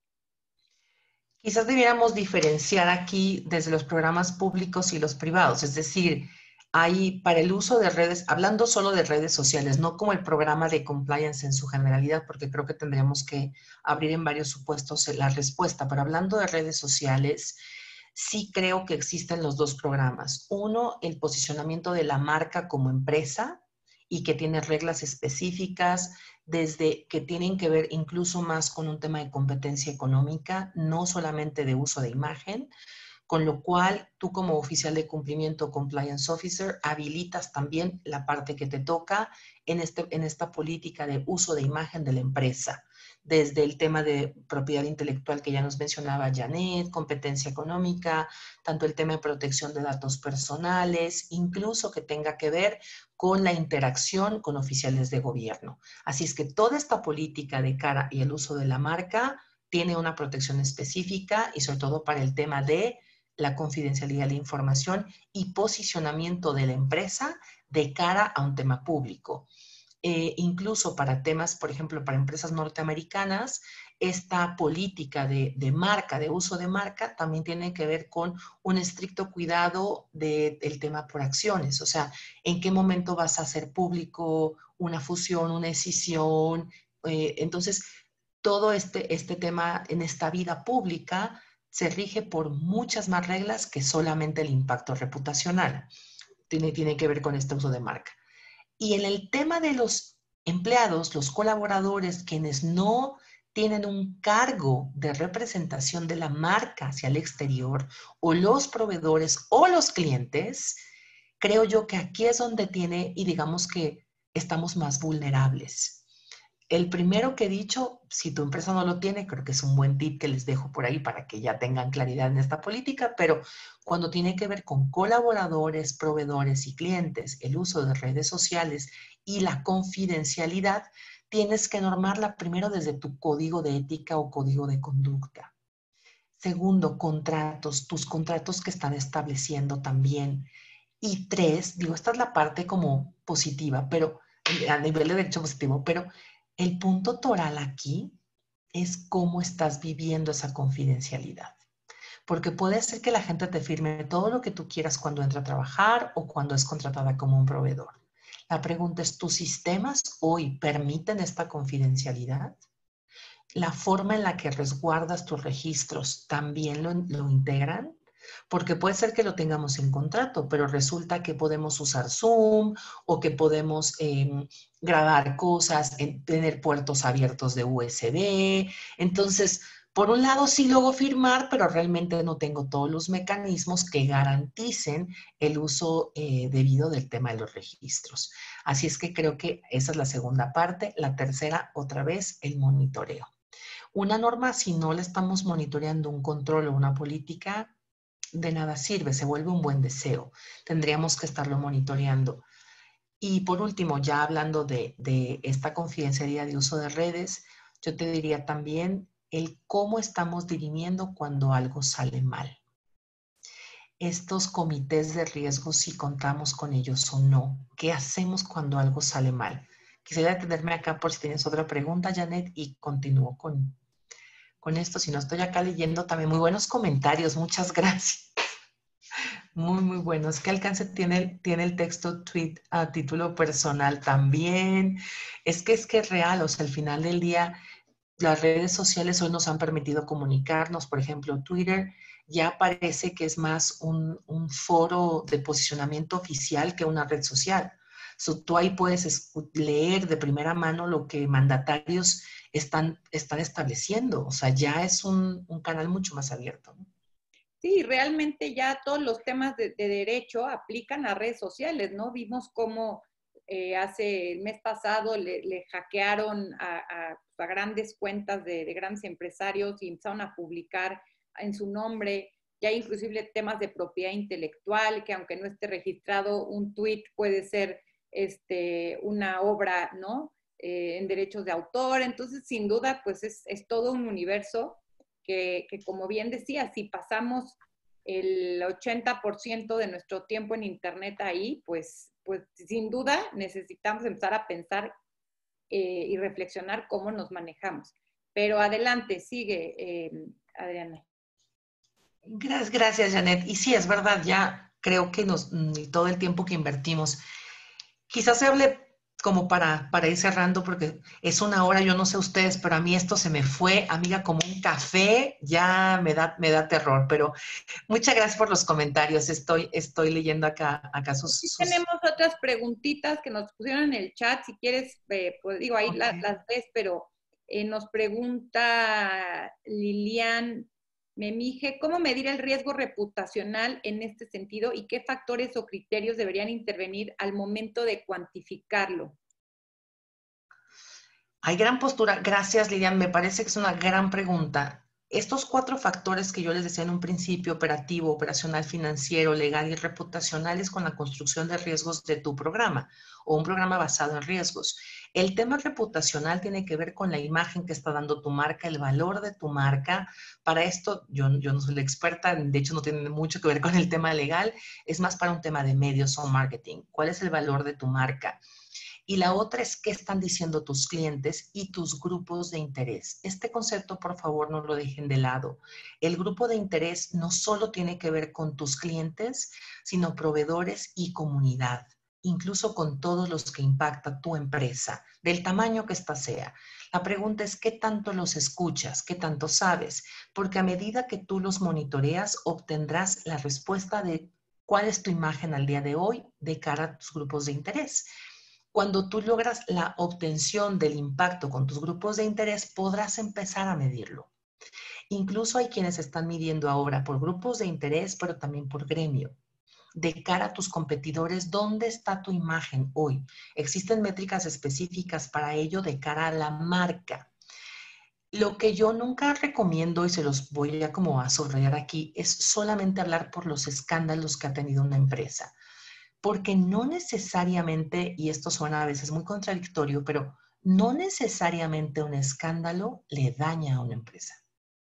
Quizás debiéramos diferenciar aquí desde los programas públicos y los privados, es decir, hay para el uso de redes, hablando solo de redes sociales, no como el programa de compliance en su generalidad, porque creo que tendríamos que abrir en varios supuestos la respuesta, pero hablando de redes sociales, sí creo que existen los dos programas. Uno, el posicionamiento de la marca como empresa y que tiene reglas específicas, desde que tienen que ver incluso más con un tema de competencia económica, no solamente de uso de imagen, con lo cual tú como oficial de cumplimiento, compliance officer, habilitas también la parte que te toca en, este, en esta política de uso de imagen de la empresa, desde el tema de propiedad intelectual que ya nos mencionaba Janet, competencia económica, tanto el tema de protección de datos personales, incluso que tenga que ver con la interacción con oficiales de gobierno. Así es que toda esta política de cara y el uso de la marca tiene una protección específica y sobre todo para el tema de la confidencialidad de la información y posicionamiento de la empresa de cara a un tema público. Eh, incluso para temas, por ejemplo, para empresas norteamericanas, esta política de, de marca, de uso de marca, también tiene que ver con un estricto cuidado de, del tema por acciones. O sea, en qué momento vas a hacer público una fusión, una escisión. Eh, entonces, todo este, este tema en esta vida pública se rige por muchas más reglas que solamente el impacto reputacional. Tiene, tiene que ver con este uso de marca. Y en el tema de los empleados, los colaboradores, quienes no tienen un cargo de representación de la marca hacia el exterior, o los proveedores o los clientes, creo yo que aquí es donde tiene, y digamos que estamos más vulnerables. El primero que he dicho, si tu empresa no lo tiene, creo que es un buen tip que les dejo por ahí para que ya tengan claridad en esta política, pero cuando tiene que ver con colaboradores, proveedores y clientes, el uso de redes sociales y la confidencialidad, tienes que normarla primero desde tu código de ética o código de conducta. Segundo, contratos, tus contratos que están estableciendo también. Y tres, digo, esta es la parte como positiva, pero a nivel de derecho positivo, pero el punto toral aquí es cómo estás viviendo esa confidencialidad. Porque puede ser que la gente te firme todo lo que tú quieras cuando entra a trabajar o cuando es contratada como un proveedor. La pregunta es, ¿tus sistemas hoy permiten esta confidencialidad? ¿La forma en la que resguardas tus registros también lo, lo integran? Porque puede ser que lo tengamos en contrato, pero resulta que podemos usar Zoom o que podemos eh, grabar cosas, en, tener puertos abiertos de U S B. Entonces, por un lado sí luego firmar, pero realmente no tengo todos los mecanismos que garanticen el uso eh, debido del tema de los registros. Así es que creo que esa es la segunda parte. La tercera, otra vez, el monitoreo. Una norma, si no le estamos monitoreando un control o una política, de nada sirve, se vuelve un buen deseo. Tendríamos que estarlo monitoreando. Y por último, ya hablando de, de esta confidencialidad de uso de redes, yo te diría también el cómo estamos dirimiendo cuando algo sale mal. Estos comités de riesgo, si contamos con ellos o no. ¿Qué hacemos cuando algo sale mal? Quisiera detenerme acá por si tienes otra pregunta, Janet, y continúo con, con esto. Si no, estoy acá leyendo también muy buenos comentarios. Muchas gracias. Muy, muy buenos. ¿Qué alcance tiene, tiene el texto tweet a título personal también? Es que es que es real, o sea, al final del día, las redes sociales hoy nos han permitido comunicarnos. Por ejemplo, Twitter ya parece que es más un, un foro de posicionamiento oficial que una red social. So, tú ahí puedes leer de primera mano lo que mandatarios están, están estableciendo. O sea, ya es un, un canal mucho más abierto, ¿no? Sí, realmente ya todos los temas de, de derecho aplican a redes sociales, ¿no? Vimos cómo eh, hace el mes pasado le, le hackearon a, a, a, grandes cuentas de, de grandes empresarios y empezaron a publicar en su nombre ya inclusive temas de propiedad intelectual, que aunque no esté registrado, un tweet puede ser este, una obra, ¿no? Eh, en derechos de autor. Entonces, sin duda, pues es, es todo un universo que, que, como bien decía, si pasamos el ochenta por ciento de nuestro tiempo en Internet ahí, pues, pues sin duda necesitamos empezar a pensar eh, y reflexionar cómo nos manejamos. Pero adelante, sigue, eh, Adriana. Gracias, gracias, Janet. Y sí, es verdad, ya creo que nos, todo el tiempo que invertimos, quizás se hable como para, para ir cerrando, porque es una hora, yo no sé ustedes, pero a mí esto se me fue, amiga, como un café, ya me da, me da terror, pero muchas gracias por los comentarios, estoy, estoy leyendo acá, acá sus, Aquí sus... tenemos otras preguntitas que nos pusieron en el chat, si quieres, eh, pues digo, ahí Okay. la, las ves, pero eh, nos pregunta Lilian Memije, ¿cómo medir el riesgo reputacional en este sentido y qué factores o criterios deberían intervenir al momento de cuantificarlo? Hay gran postura. Gracias, Lilian. Me parece que es una gran pregunta. Estos cuatro factores que yo les decía en un principio, operativo, operacional, financiero, legal y reputacional, es con la construcción de riesgos de tu programa o un programa basado en riesgos. El tema reputacional tiene que ver con la imagen que está dando tu marca, el valor de tu marca. Para esto, yo, yo no soy la experta, de hecho no tiene mucho que ver con el tema legal, es más para un tema de medios o marketing. ¿Cuál es el valor de tu marca? Y la otra es qué están diciendo tus clientes y tus grupos de interés. Este concepto, por favor, no lo dejen de lado. El grupo de interés no solo tiene que ver con tus clientes, sino proveedores y comunidad, incluso con todos los que impacta tu empresa, del tamaño que ésta sea. La pregunta es, ¿qué tanto los escuchas? ¿Qué tanto sabes? Porque a medida que tú los monitoreas, obtendrás la respuesta de cuál es tu imagen al día de hoy de cara a tus grupos de interés. Cuando tú logras la obtención del impacto con tus grupos de interés, podrás empezar a medirlo. Incluso hay quienes están midiendo ahora por grupos de interés, pero también por gremio. De cara a tus competidores, ¿dónde está tu imagen hoy? Existen métricas específicas para ello de cara a la marca. Lo que yo nunca recomiendo, y se los voy a como a subrayar aquí, es solamente hablar por los escándalos que ha tenido una empresa. Porque no necesariamente, y esto suena a veces muy contradictorio, pero no necesariamente un escándalo le daña a una empresa,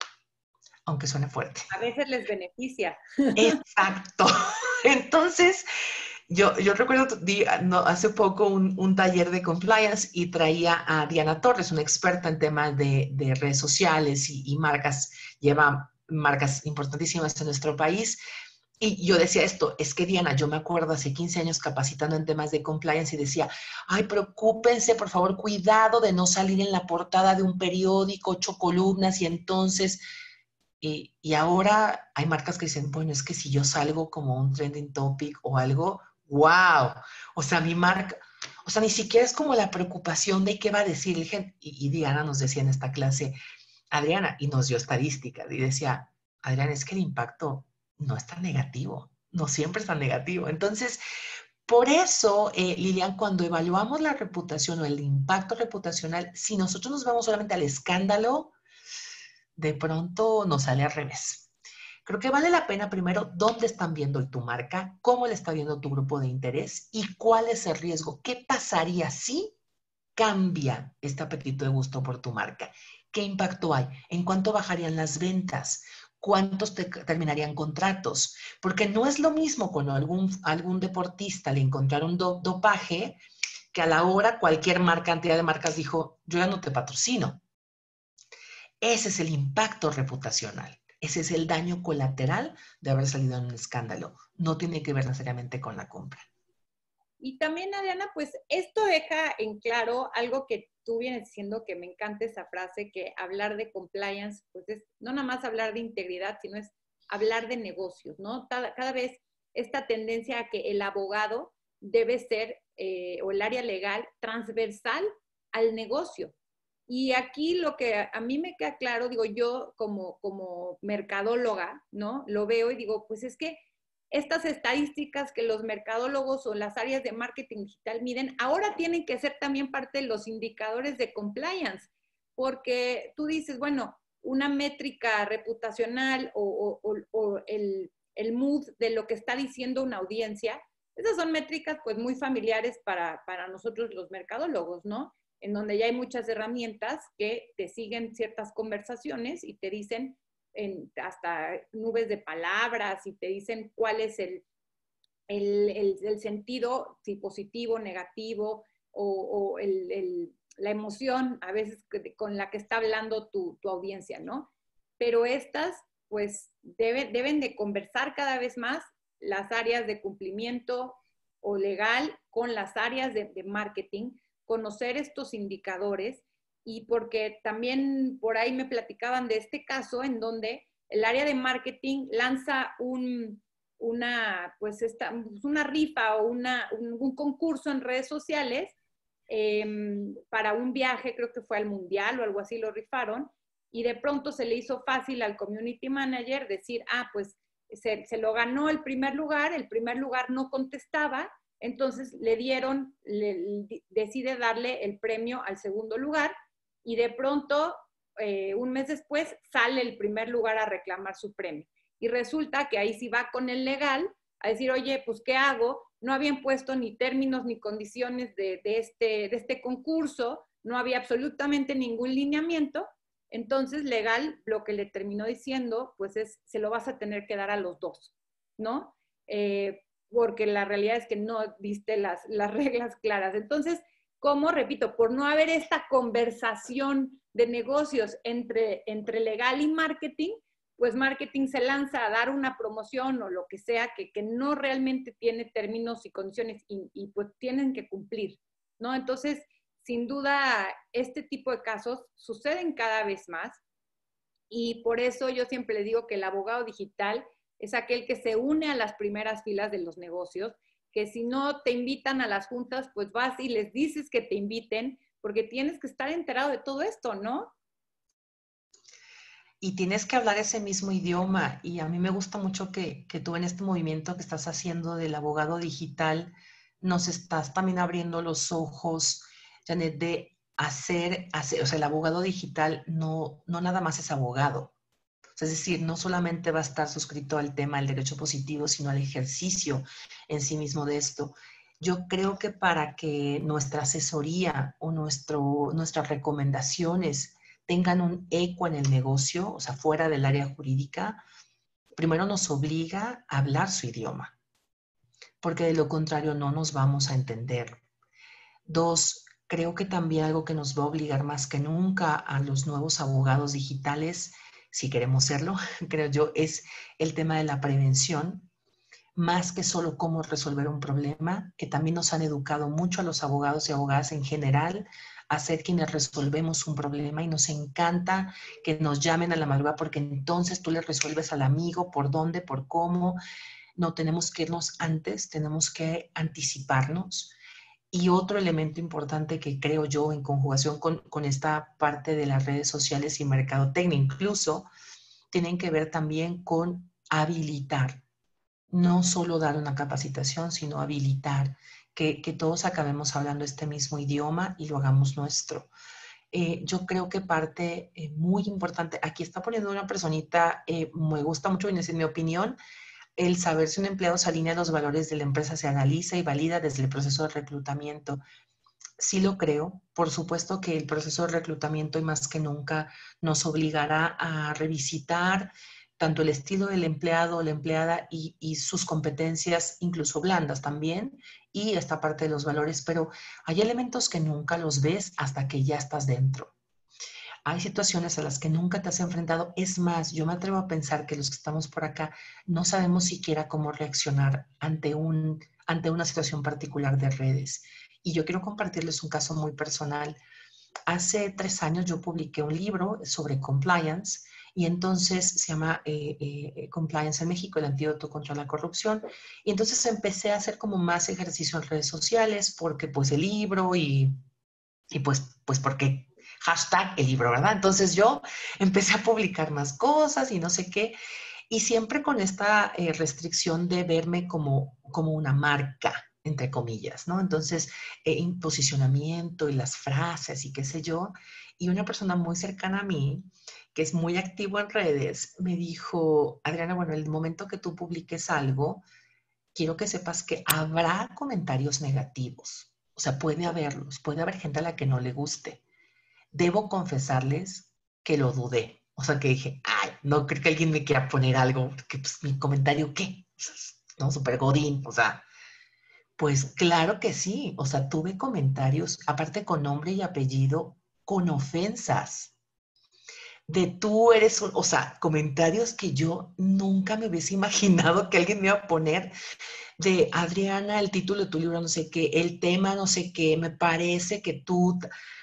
aunque suene fuerte. A veces les beneficia. Exacto. Entonces, yo, yo recuerdo di, no, hace poco un, un taller de compliance y traía a Diana Torres, una experta en temas de, de redes sociales y, y marcas, lleva marcas importantísimas en nuestro país. Y yo decía esto, es que Diana, yo me acuerdo hace quince años capacitando en temas de compliance y decía, ay, preocúpense, por favor, cuidado de no salir en la portada de un periódico, ocho columnas y entonces, y, y ahora hay marcas que dicen, bueno, es que si yo salgo como un trending topic o algo, wow, o sea, mi marca, o sea, ni siquiera es como la preocupación de qué va a decir el gente. Y, y Diana nos decía en esta clase, Adriana, y nos dio estadística, y decía, Adriana, es que el impacto no es tan negativo, no siempre es tan negativo. Entonces, por eso, eh, Lilian, cuando evaluamos la reputación o el impacto reputacional, si nosotros nos vamos solamente al escándalo, de pronto nos sale al revés. Creo que vale la pena primero dónde están viendo tu marca, cómo le está viendo tu grupo de interés y cuál es el riesgo. ¿Qué pasaría si cambia este apetito de gusto por tu marca? ¿Qué impacto hay? ¿En cuánto bajarían las ventas? ¿Cuántos te terminarían contratos? Porque no es lo mismo cuando algún, algún deportista le encontraron do, dopaje, que a la hora cualquier marca, cantidad de marcas dijo, yo ya no te patrocino. Ese es el impacto reputacional. Ese es el daño colateral de haber salido en un escándalo. No tiene que ver necesariamente con la compra. Y también, Adriana, pues esto deja en claro algo que tú vienes diciendo, que me encanta esa frase, que hablar de compliance, pues es no nada más hablar de integridad, sino es hablar de negocios, ¿no? Cada, cada vez esta tendencia a que el abogado debe ser, eh, o el área legal, transversal al negocio. Y aquí lo que a, a mí me queda claro, digo yo como, como mercadóloga, ¿no? Lo veo y digo, pues es que estas estadísticas que los mercadólogos o las áreas de marketing digital miden, ahora tienen que ser también parte de los indicadores de compliance, porque tú dices, bueno, una métrica reputacional o, o, o el, el mood de lo que está diciendo una audiencia, esas son métricas pues muy familiares para, para nosotros los mercadólogos, ¿no? En donde ya hay muchas herramientas que te siguen ciertas conversaciones y te dicen en hasta nubes de palabras y te dicen cuál es el, el, el, el sentido, si positivo, negativo, o, o el, el, la emoción a veces con la que está hablando tu, tu audiencia, ¿no? Pero estas, pues, debe, deben de conversar cada vez más las áreas de cumplimiento o legal con las áreas de, de marketing, conocer estos indicadores. Y porque también por ahí me platicaban de este caso en donde el área de marketing lanza un, una, pues esta, una rifa o una, un, un concurso en redes sociales eh, para un viaje, creo que fue al mundial o algo así, lo rifaron, y de pronto se le hizo fácil al community manager decir, ah, pues se, se lo ganó el primer lugar, el primer lugar no contestaba, entonces le dieron, le, decide darle el premio al segundo lugar, y de pronto, eh, un mes después, sale el primer lugar a reclamar su premio. Y resulta que ahí sí va con el legal a decir, oye, pues, ¿qué hago? No habían puesto ni términos ni condiciones de, de, este, de este concurso, no había absolutamente ningún lineamiento. Entonces, legal, lo que le terminó diciendo, pues es, se lo vas a tener que dar a los dos, ¿no? Eh, porque la realidad es que no diste las, las reglas claras. Entonces, ¿cómo? Repito, por no haber esta conversación de negocios entre, entre legal y marketing, pues marketing se lanza a dar una promoción o lo que sea que, que no realmente tiene términos y condiciones y, y pues tienen que cumplir, ¿no? Entonces, sin duda, este tipo de casos suceden cada vez más y por eso yo siempre le digo que el abogado digital es aquel que se une a las primeras filas de los negocios, que si no te invitan a las juntas, pues vas y les dices que te inviten, porque tienes que estar enterado de todo esto, ¿no? Y tienes que hablar ese mismo idioma. Y a mí me gusta mucho que, que tú en este movimiento que estás haciendo del abogado digital, nos estás también abriendo los ojos, Janet, de hacer, hacer o sea, el abogado digital no, no nada más es abogado. Es decir, no solamente va a estar suscrito al tema del derecho positivo, sino al ejercicio en sí mismo de esto. Yo creo que para que nuestra asesoría o nuestro, nuestras recomendaciones tengan un eco en el negocio, o sea, fuera del área jurídica, primero nos obliga a hablar su idioma, porque de lo contrario no nos vamos a entender. Dos, creo que también algo que nos va a obligar más que nunca a los nuevos abogados digitales, si queremos serlo, creo yo, es el tema de la prevención, más que solo cómo resolver un problema, que también nos han educado mucho a los abogados y abogadas en general a ser quienes resolvemos un problema y nos encanta que nos llamen a la madrugada porque entonces tú le resuelves al amigo por dónde, por cómo. No tenemos que irnos antes, tenemos que anticiparnos. Y otro elemento importante que creo yo en conjugación con, con esta parte de las redes sociales y mercadotecnia incluso, tienen que ver también con habilitar. No solo dar una capacitación, sino habilitar, que, que todos acabemos hablando este mismo idioma y lo hagamos nuestro. Eh, yo creo que parte eh, muy importante, aquí está poniendo una personita, eh, me gusta mucho, en mi opinión, el saber si un empleado se alinea a los valores de la empresa se analiza y valida desde el proceso de reclutamiento. sí lo creo. Por supuesto que el proceso de reclutamiento y más que nunca nos obligará a revisitar tanto el estilo del empleado o la empleada y, y sus competencias, incluso blandas también, y esta parte de los valores, pero hay elementos que nunca los ves hasta que ya estás dentro. Hay situaciones a las que nunca te has enfrentado. Es más, yo me atrevo a pensar que los que estamos por acá no sabemos siquiera cómo reaccionar ante, un, ante una situación particular de redes. Y yo quiero compartirles un caso muy personal. Hace tres años yo publiqué un libro sobre compliance y entonces se llama eh, eh, Compliance en México, el antídoto contra la corrupción. Y entonces empecé a hacer como más ejercicio en redes sociales porque pues el libro y, y pues, pues porque hashtag el libro, ¿verdad? Entonces yo empecé a publicar más cosas y no sé qué, y siempre con esta eh, restricción de verme como, como una marca, entre comillas, ¿no? Entonces, eh, posicionamiento y las frases y qué sé yo, y una persona muy cercana a mí, que es muy activo en redes, me dijo, Adriana, bueno, el momento que tú publiques algo, quiero que sepas que habrá comentarios negativos, o sea, puede haberlos, puede haber gente a la que no le guste. Debo confesarles que lo dudé. O sea, que dije, ay, no creo que alguien me quiera poner algo, que pues mi comentario, ¿qué? No, súper godín, o sea, pues claro que sí. O sea, tuve comentarios, aparte con nombre y apellido, con ofensas. De tú eres un, o sea, comentarios que yo nunca me hubiese imaginado que alguien me iba a poner de Adriana, el título de tu libro, no sé qué, el tema, no sé qué, me parece que tú.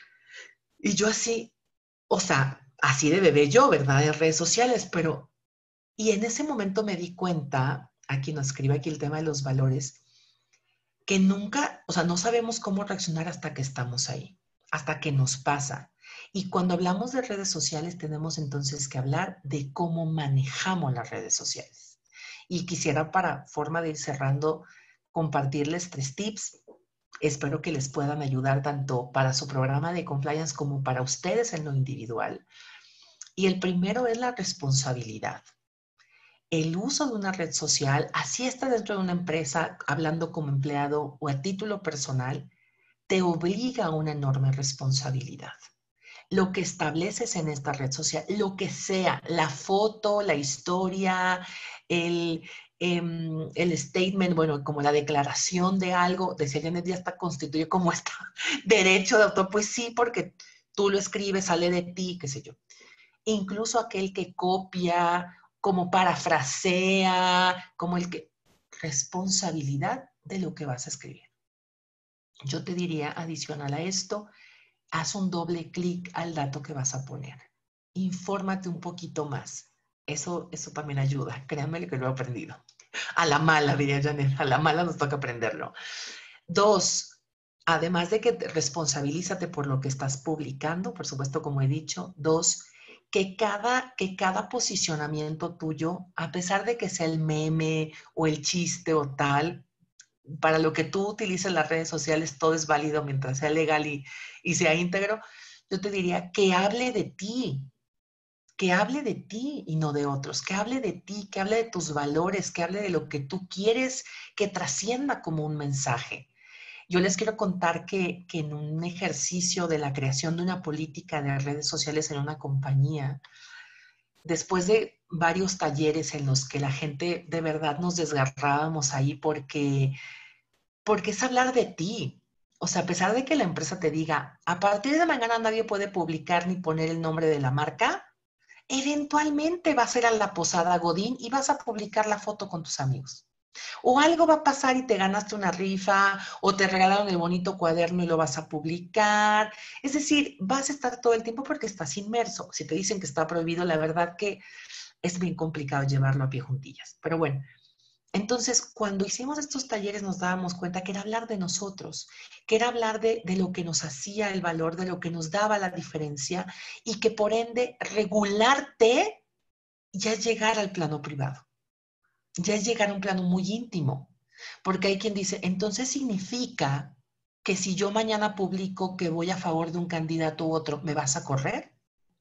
Y yo así, o sea, así de bebé yo, ¿verdad? En redes sociales, pero, y en ese momento me di cuenta, aquí nos escribe aquí el tema de los valores, que nunca, o sea, no sabemos cómo reaccionar hasta que estamos ahí, hasta que nos pasa. Y cuando hablamos de redes sociales, tenemos entonces que hablar de cómo manejamos las redes sociales. Y quisiera, para forma de ir cerrando, compartirles tres tips. Espero que les puedan ayudar tanto para su programa de compliance como para ustedes en lo individual. Y el primero es la responsabilidad. El uso de una red social, así está dentro de una empresa, hablando como empleado o a título personal, te obliga a una enorme responsabilidad. Lo que estableces en esta red social, lo que sea, la foto, la historia, el, eh, el statement, bueno, como la declaración de algo, decía Janet, ya está constituido como está derecho de autor, pues sí, porque tú lo escribes, sale de ti, qué sé yo. Incluso aquel que copia, como parafrasea, como el que... Responsabilidad de lo que vas a escribir. Yo te diría, adicional a esto, haz un doble clic al dato que vas a poner. Infórmate un poquito más. Eso, eso también ayuda. Créanme que lo he aprendido. A la mala, diría Janet, a la mala nos toca aprenderlo. Dos, además de que te responsabilízate por lo que estás publicando, por supuesto, como he dicho. Dos, que cada, que cada posicionamiento tuyo, a pesar de que sea el meme o el chiste o tal, para lo que tú utilices las redes sociales, todo es válido mientras sea legal y, y sea íntegro. Yo te diría que hable de ti, que hable de ti y no de otros, que hable de ti, que hable de tus valores, que hable de lo que tú quieres que trascienda como un mensaje. Yo les quiero contar que, que en un ejercicio de la creación de una política de redes sociales en una compañía, después de varios talleres en los que la gente de verdad nos desgarrábamos ahí porque, porque es hablar de ti. O sea, a pesar de que la empresa te diga, a partir de mañana nadie puede publicar ni poner el nombre de la marca, eventualmente vas a ir a la posada Godín y vas a publicar la foto con tus amigos. O algo va a pasar y te ganaste una rifa o te regalaron el bonito cuaderno y lo vas a publicar. Es decir, vas a estar todo el tiempo porque estás inmerso. Si te dicen que está prohibido, la verdad que es bien complicado llevarlo a pie juntillas. Pero bueno, entonces cuando hicimos estos talleres nos dábamos cuenta que era hablar de nosotros, que era hablar de, de lo que nos hacía el valor, de lo que nos daba la diferencia y que por ende regularte ya es llegar al plano privado. Ya es llegar a un plano muy íntimo, porque hay quien dice, entonces significa que si yo mañana publico que voy a favor de un candidato u otro, ¿me vas a correr?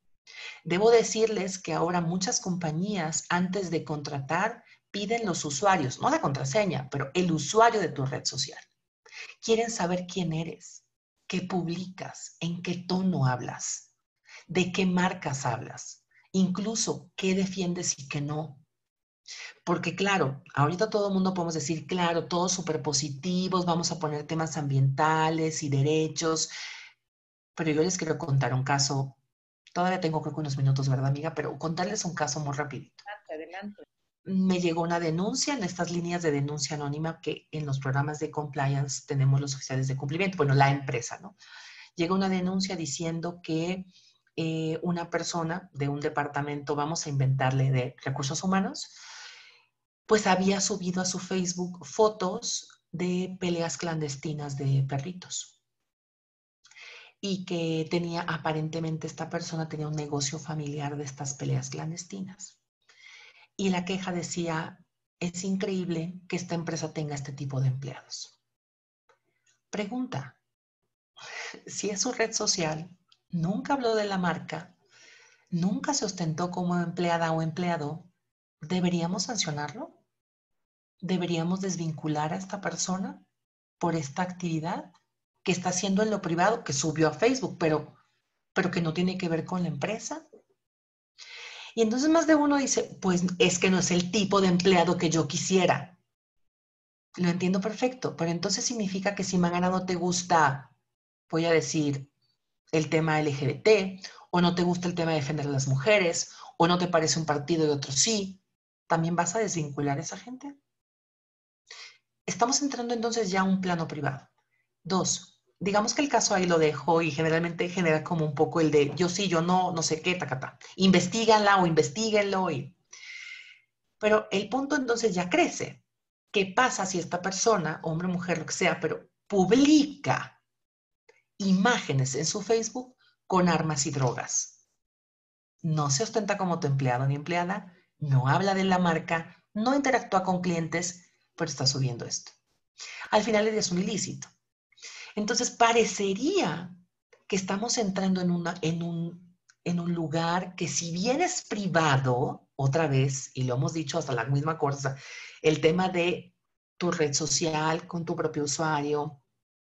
Debo decirles que ahora muchas compañías, antes de contratar, piden los usuarios, no la contraseña, pero el usuario de tu red social. Quieren saber quién eres. ¿Qué publicas? ¿En qué tono hablas? ¿De qué marcas hablas? Incluso, ¿qué defiendes y qué no? Porque claro, ahorita todo el mundo podemos decir, claro, todos súper positivos, vamos a poner temas ambientales y derechos, pero yo les quiero contar un caso, todavía tengo creo que unos minutos, ¿verdad, amiga? Pero contarles un caso muy rapidito. Adelante. Me llegó una denuncia en estas líneas de denuncia anónima que en los programas de compliance tenemos los oficiales de cumplimiento, bueno, la empresa, ¿no? Llega una denuncia diciendo que eh, una persona de un departamento, vamos a inventarle, de recursos humanos, pues había subido a su Facebook fotos de peleas clandestinas de perritos y que tenía, aparentemente esta persona tenía un negocio familiar de estas peleas clandestinas. Y la queja decía, es increíble que esta empresa tenga este tipo de empleados. Pregunta, si es su red social, nunca habló de la marca, nunca se ostentó como empleada o empleado, ¿deberíamos sancionarlo? ¿Deberíamos desvincular a esta persona por esta actividad que está haciendo en lo privado, que subió a Facebook, pero, pero que no tiene que ver con la empresa? Y entonces más de uno dice, pues es que no es el tipo de empleado que yo quisiera. Lo entiendo perfecto, pero entonces significa que si mañana no te gusta, voy a decir, el tema L G B T, o no te gusta el tema de defender a las mujeres, o no te parece un partido y otro sí, ¿también vas a desvincular a esa gente? Estamos entrando entonces ya a un plano privado. Dos, digamos que el caso ahí lo dejo y generalmente genera como un poco el de yo sí, yo no, no sé qué, tacata. Investíganla o investiguenlo. Y... Pero el punto entonces ya crece. ¿Qué pasa si esta persona, hombre, mujer, lo que sea, pero publica imágenes en su Facebook con armas y drogas? No se ostenta como tu empleado ni empleada, no habla de la marca, no interactúa con clientes, pero está subiendo esto. Al final es un ilícito. Entonces parecería que estamos entrando en, una, en, un, en un lugar que si bien es privado, otra vez, y lo hemos dicho hasta la misma cosa, el tema de tu red social con tu propio usuario,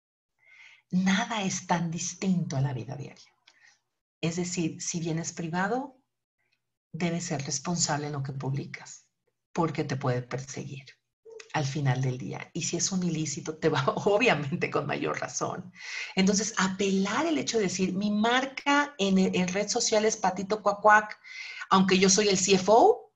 nada es tan distinto a la vida diaria. Es decir, si bien es privado, debes ser responsable en lo que publicas, porque te puede perseguir al final del día. Y si es un ilícito, te va obviamente con mayor razón. Entonces, apelar el hecho de decir, mi marca en, en red social es Patito Cuacuac, aunque yo soy el C F O,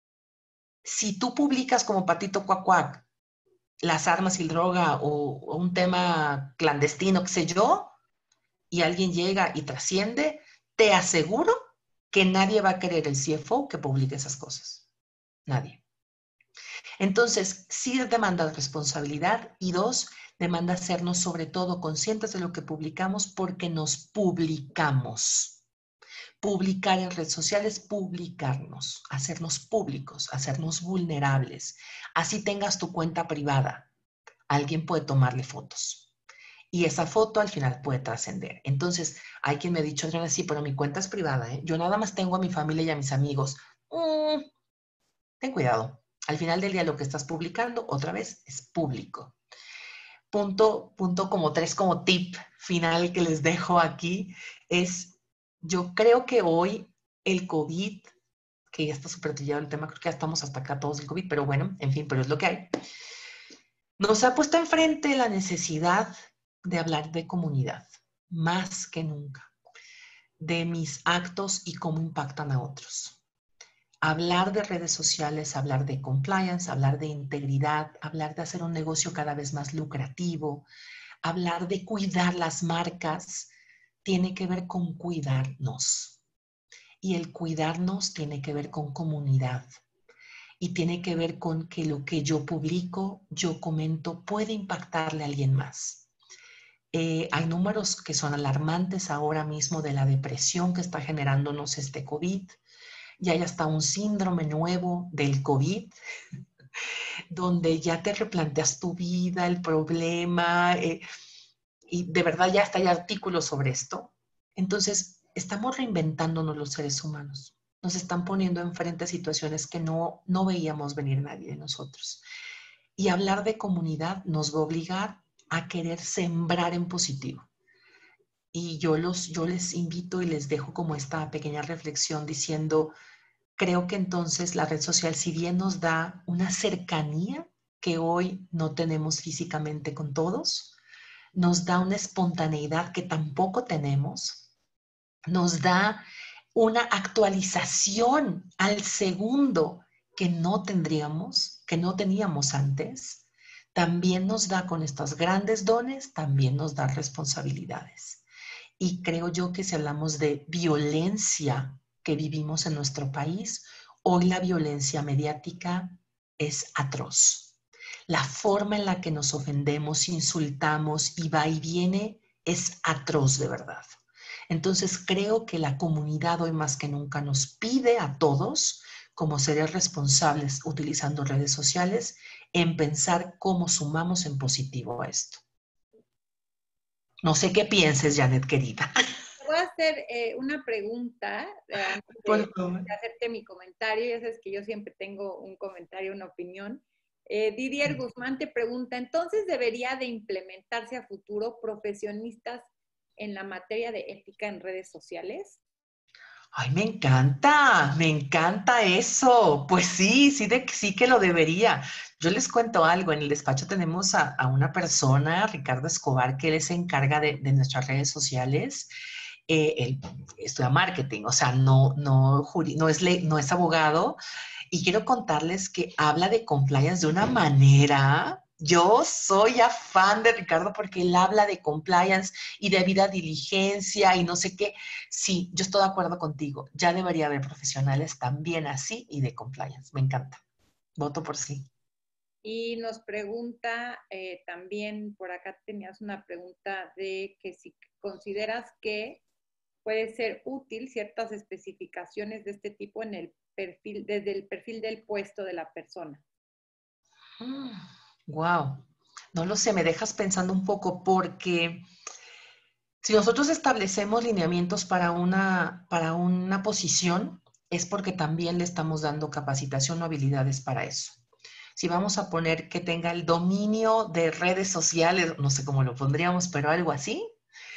si tú publicas como Patito Cuacuac las armas y droga o, o un tema clandestino, qué sé yo, y alguien llega y trasciende, te aseguro que nadie va a querer el C F O que publique esas cosas. Nadie. Entonces, sí demanda responsabilidad y dos, demanda sernos sobre todo conscientes de lo que publicamos porque nos publicamos. Publicar en redes sociales, publicarnos, hacernos públicos, hacernos vulnerables. Así tengas tu cuenta privada, alguien puede tomarle fotos. Y esa foto al final puede trascender. Entonces, hay quien me ha dicho, Adriana, sí, pero mi cuenta es privada, ¿eh? Yo nada más tengo a mi familia y a mis amigos. Mm, ten cuidado. Al final del día lo que estás publicando, otra vez, es público. Punto, punto como tres, como tip final que les dejo aquí, es, yo creo que hoy el COVID, que ya está súper trillado el tema, creo que ya estamos hasta acá todos del COVID, pero bueno, en fin, pero es lo que hay, nos ha puesto enfrente la necesidad de hablar de comunidad, más que nunca, de mis actos y cómo impactan a otros. Hablar de redes sociales, hablar de compliance, hablar de integridad, hablar de hacer un negocio cada vez más lucrativo, hablar de cuidar las marcas, tiene que ver con cuidarnos. Y el cuidarnos tiene que ver con comunidad. Y tiene que ver con que lo que yo publico, yo comento, puede impactarle a alguien más. Eh, hay números que son alarmantes ahora mismo de la depresión que está generándonos este COVID. Y hay hasta un síndrome nuevo del COVID, donde ya te replanteas tu vida, el problema, eh, y de verdad ya hasta hay artículos sobre esto. Entonces, estamos reinventándonos los seres humanos. Nos están poniendo enfrente situaciones que no, no veíamos venir nadie de nosotros. Y hablar de comunidad nos va a obligar a querer sembrar en positivo. y yo, los, yo les invito y les dejo como esta pequeña reflexión diciendo, creo que entonces la red social, si bien nos da una cercanía que hoy no tenemos físicamente con todos, nos da una espontaneidad que tampoco tenemos, nos da una actualización al segundo que no tendríamos, que no teníamos antes. También nos da con estos grandes dones, también nos da responsabilidades. Y creo yo que si hablamos de violencia que vivimos en nuestro país, hoy la violencia mediática es atroz. La forma en la que nos ofendemos, insultamos y va y viene es atroz de verdad. Entonces creo que la comunidad hoy más que nunca nos pide a todos, como seres responsables utilizando redes sociales, en pensar cómo sumamos en positivo a esto. No sé qué pienses, Janet, querida. Te voy a hacer eh, una pregunta eh, antes de, de hacerte mi comentario. Ya sabes que yo siempre tengo un comentario, una opinión. Eh, Didier Guzmán te pregunta, ¿entonces debería de implementarse a futuro profesionistas en la materia de ética en redes sociales? Ay, me encanta, me encanta eso. Pues sí, sí, de, sí que lo debería. Yo les cuento algo, en el despacho tenemos a, a una persona, Ricardo Escobar, que él se encarga de, de nuestras redes sociales. Eh, él estudia marketing, o sea, no, no, juri, no, es ley, no es abogado. Y quiero contarles que habla de compliance de una manera. Yo soy fan de Ricardo porque él habla de compliance y de debida diligencia y no sé qué. Sí, yo estoy de acuerdo contigo. Ya debería haber profesionales también así y de compliance. Me encanta. Voto por sí. Y nos pregunta eh, también, por acá tenías una pregunta de que si consideras que puede ser útil ciertas especificaciones de este tipo en el perfil, desde el perfil del puesto de la persona. Mm, wow. No lo sé, me dejas pensando un poco porque si nosotros establecemos lineamientos para una, para una posición, es porque también le estamos dando capacitación o habilidades para eso. Si vamos a poner que tenga el dominio de redes sociales, no sé cómo lo pondríamos, pero algo así,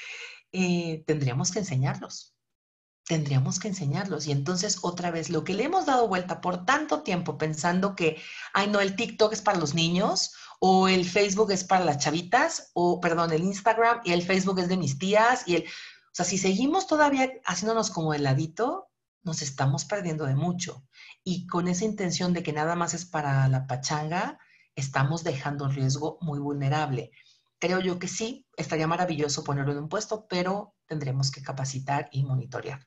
eh, tendríamos que enseñarlos. Tendríamos que enseñarlos. Y entonces, otra vez, lo que le hemos dado vuelta por tanto tiempo pensando que, ay, no, el TikTok es para los niños, o el Facebook es para las chavitas, o, perdón, el Instagram y el Facebook es de mis tías, y el, o sea, si seguimos todavía haciéndonos como de ladito, nos estamos perdiendo de mucho. Y con esa intención de que nada más es para la pachanga, estamos dejando un riesgo muy vulnerable. Creo yo que sí, estaría maravilloso ponerlo en un puesto, pero tendremos que capacitar y monitorear.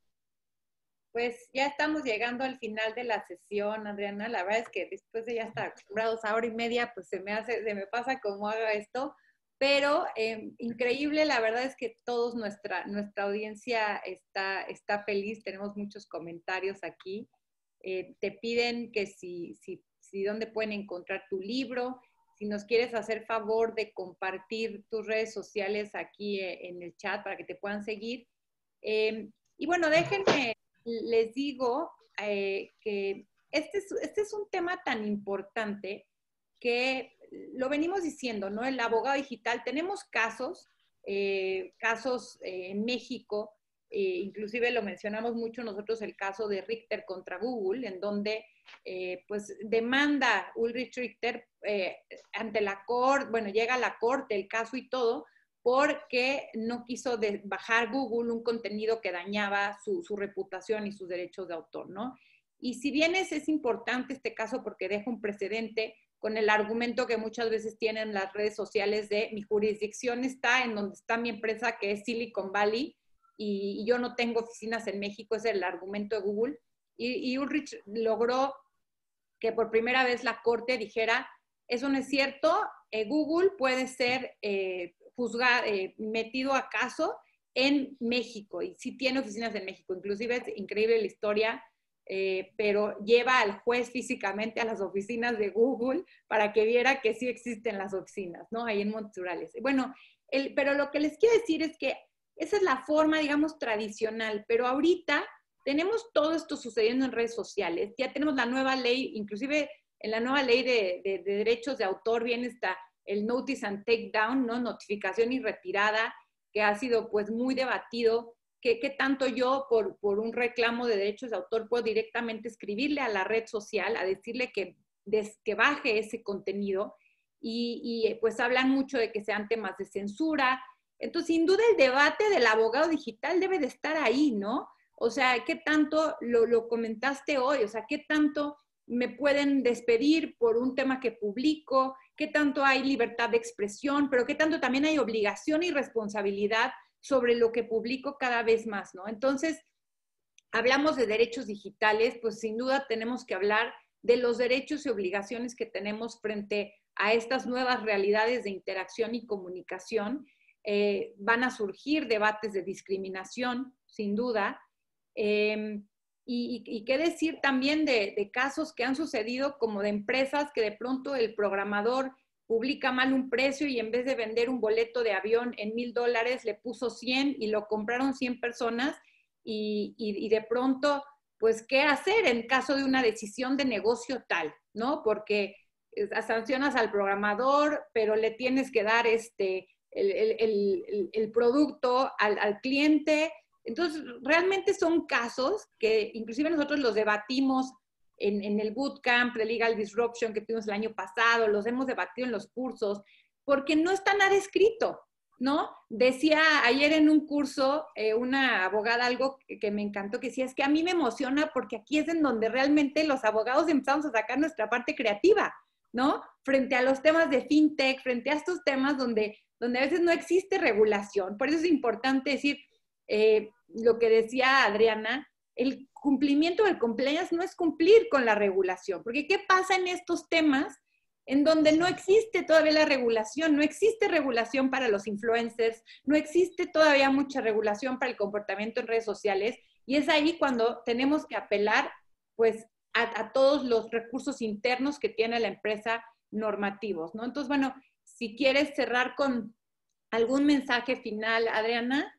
Pues ya estamos llegando al final de la sesión, Adriana. La verdad es que después de ya estar acostumbrados a hora y media, pues se me hace, se me pasa como haga esto. Pero eh, increíble, la verdad es que todos nuestra, nuestra audiencia está, está feliz. Tenemos muchos comentarios aquí. Eh, te piden que si, si, si dónde pueden encontrar tu libro, si nos quieres hacer favor de compartir tus redes sociales aquí eh, en el chat para que te puedan seguir. Eh, y bueno, déjenme les digo eh, que este es, este es un tema tan importante que lo venimos diciendo, ¿no? El abogado digital, tenemos casos, eh, casos eh, en México, eh, inclusive lo mencionamos mucho nosotros el caso de Richter contra Google, en donde eh, pues demanda Ulrich Richter eh, ante la corte, bueno, llega a la corte el caso y todo, porque no quiso de bajar Google un contenido que dañaba su, su reputación y sus derechos de autor, ¿no? Y si bien es, es importante este caso porque deja un precedente con el argumento que muchas veces tienen las redes sociales de mi jurisdicción está en donde está mi empresa que es Silicon Valley y, y yo no tengo oficinas en México, es el argumento de Google. Y, y Ulrich logró que por primera vez la corte dijera, eso no es cierto, eh, Google puede ser eh, juzgado, eh, metido a caso en México y sí tiene oficinas en México. Inclusive es increíble la historia, eh, pero lleva al juez físicamente a las oficinas de Google para que viera que sí existen las oficinas, ¿no? Ahí en Montes. Bueno, el, pero lo que les quiero decir es que esa es la forma, digamos, tradicional, pero ahorita tenemos todo esto sucediendo en redes sociales, ya tenemos la nueva ley, inclusive en la nueva ley de, de, de derechos de autor viene esta, el notice and take down, ¿no? Notificación y retirada, que ha sido pues muy debatido, que, que tanto yo por, por un reclamo de derechos de autor puedo directamente escribirle a la red social, a decirle que, des, que baje ese contenido, y, y pues hablan mucho de que sean temas de censura. Entonces, sin duda el debate del abogado digital debe de estar ahí, ¿no? O sea, ¿qué tanto lo, lo comentaste hoy? O sea, ¿qué tanto me pueden despedir por un tema que publico? ¿Qué tanto hay libertad de expresión? Pero ¿qué tanto también hay obligación y responsabilidad sobre lo que publico cada vez más, ¿no? Entonces, hablamos de derechos digitales, pues sin duda tenemos que hablar de los derechos y obligaciones que tenemos frente a estas nuevas realidades de interacción y comunicación. Eh, van a surgir debates de discriminación, sin duda. Eh, y, y, qué decir también de, de casos que han sucedido como de empresas que de pronto el programador publica mal un precio y en vez de vender un boleto de avión en mil dólares le puso cien y lo compraron cien personas y, y, y de pronto, pues, ¿qué hacer en caso de una decisión de negocio tal? ¿No? Porque sancionas al programador, pero le tienes que dar este, el, el, el, el producto al, al cliente. Entonces, realmente son casos que inclusive nosotros los debatimos en, en el bootcamp de Legal Disruption que tuvimos el año pasado, los hemos debatido en los cursos, porque no está nada escrito, ¿no? Decía ayer en un curso eh, una abogada algo que, que me encantó, que decía, es que a mí me emociona porque aquí es en donde realmente los abogados empezamos a sacar nuestra parte creativa, ¿no? Frente a los temas de fintech, frente a estos temas donde, donde a veces no existe regulación. Por eso es importante decir, eh, lo que decía Adriana, el cumplimiento del compliance no es cumplir con la regulación, porque ¿qué pasa en estos temas en donde no existe todavía la regulación? No existe regulación para los influencers, no existe todavía mucha regulación para el comportamiento en redes sociales, y es ahí cuando tenemos que apelar pues a, a todos los recursos internos que tiene la empresa normativos, ¿no? Entonces, bueno, si quieres cerrar con algún mensaje final, Adriana.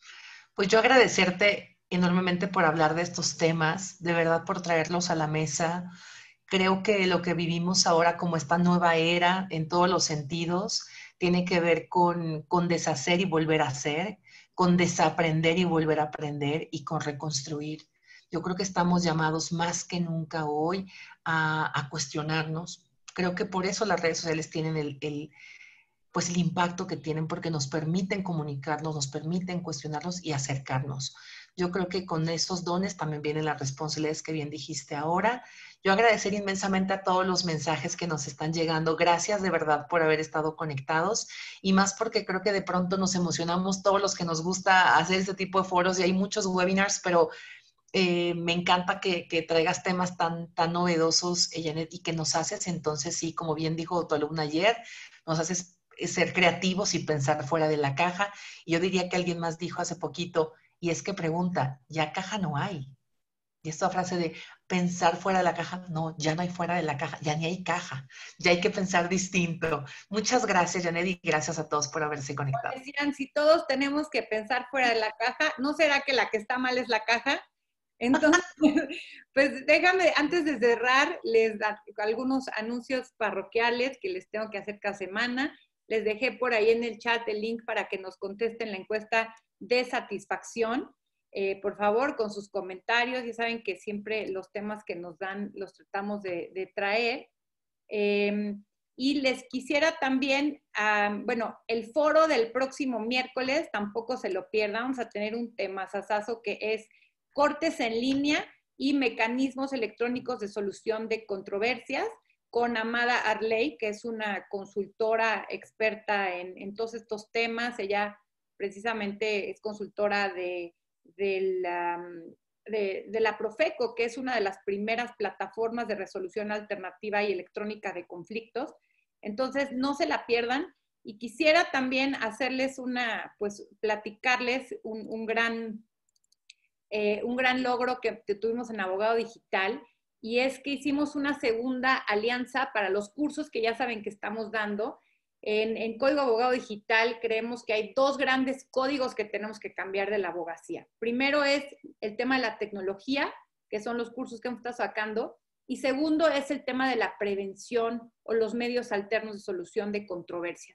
Pues yo agradecerte enormemente por hablar de estos temas, de verdad por traerlos a la mesa. Creo que lo que vivimos ahora como esta nueva era en todos los sentidos tiene que ver con, con deshacer y volver a hacer, con desaprender y volver a aprender y con reconstruir. Yo creo que estamos llamados más que nunca hoy a, a cuestionarnos. Creo que por eso las redes sociales tienen el, el pues el impacto que tienen, porque nos permiten comunicarnos, nos permiten cuestionarnos y acercarnos. Yo creo que con esos dones también vienen las responsabilidades que bien dijiste ahora. Yo agradecer inmensamente a todos los mensajes que nos están llegando. Gracias de verdad por haber estado conectados, y más porque creo que de pronto nos emocionamos todos los que nos gusta hacer este tipo de foros, y hay muchos webinars, pero eh, me encanta que, que traigas temas tan, tan novedosos, eh, Janet, y que nos haces entonces, sí, como bien dijo tu alumna ayer, nos haces ser creativos y pensar fuera de la caja. Y yo diría que alguien más dijo hace poquito, y es que pregunta, ya caja no hay. Y esta frase de pensar fuera de la caja, no, ya no hay fuera de la caja, ya ni hay caja, ya hay que pensar distinto. Muchas gracias, Janet, y gracias a todos por haberse conectado. Decían, si todos tenemos que pensar fuera de la caja, ¿no será que la que está mal es la caja? Entonces, pues déjame, antes de cerrar, les da algunos anuncios parroquiales que les tengo que hacer cada semana. Les dejé por ahí en el chat el link para que nos contesten la encuesta de satisfacción. Eh, por favor, con sus comentarios. Ya saben que siempre los temas que nos dan los tratamos de, de traer. Eh, y les quisiera también, um, bueno, el foro del próximo miércoles, tampoco se lo pierdan. Vamos a tener un tema sasazo que es cortes en línea y mecanismos electrónicos de solución de controversias, con Amada Arley, que es una consultora experta en, en todos estos temas. Ella precisamente es consultora de, de, la, de, de la Profeco, que es una de las primeras plataformas de resolución alternativa y electrónica de conflictos. Entonces, no se la pierdan. Y quisiera también hacerles una, pues, platicarles un, un gran, eh, un gran logro que, que tuvimos en Abogado Digital, y es que hicimos una segunda alianza para los cursos que ya saben que estamos dando. En, en Código Abogado Digital creemos que hay dos grandes códigos que tenemos que cambiar de la abogacía. Primero es el tema de la tecnología, que son los cursos que hemos estado sacando, y segundo es el tema de la prevención o los medios alternos de solución de controversias.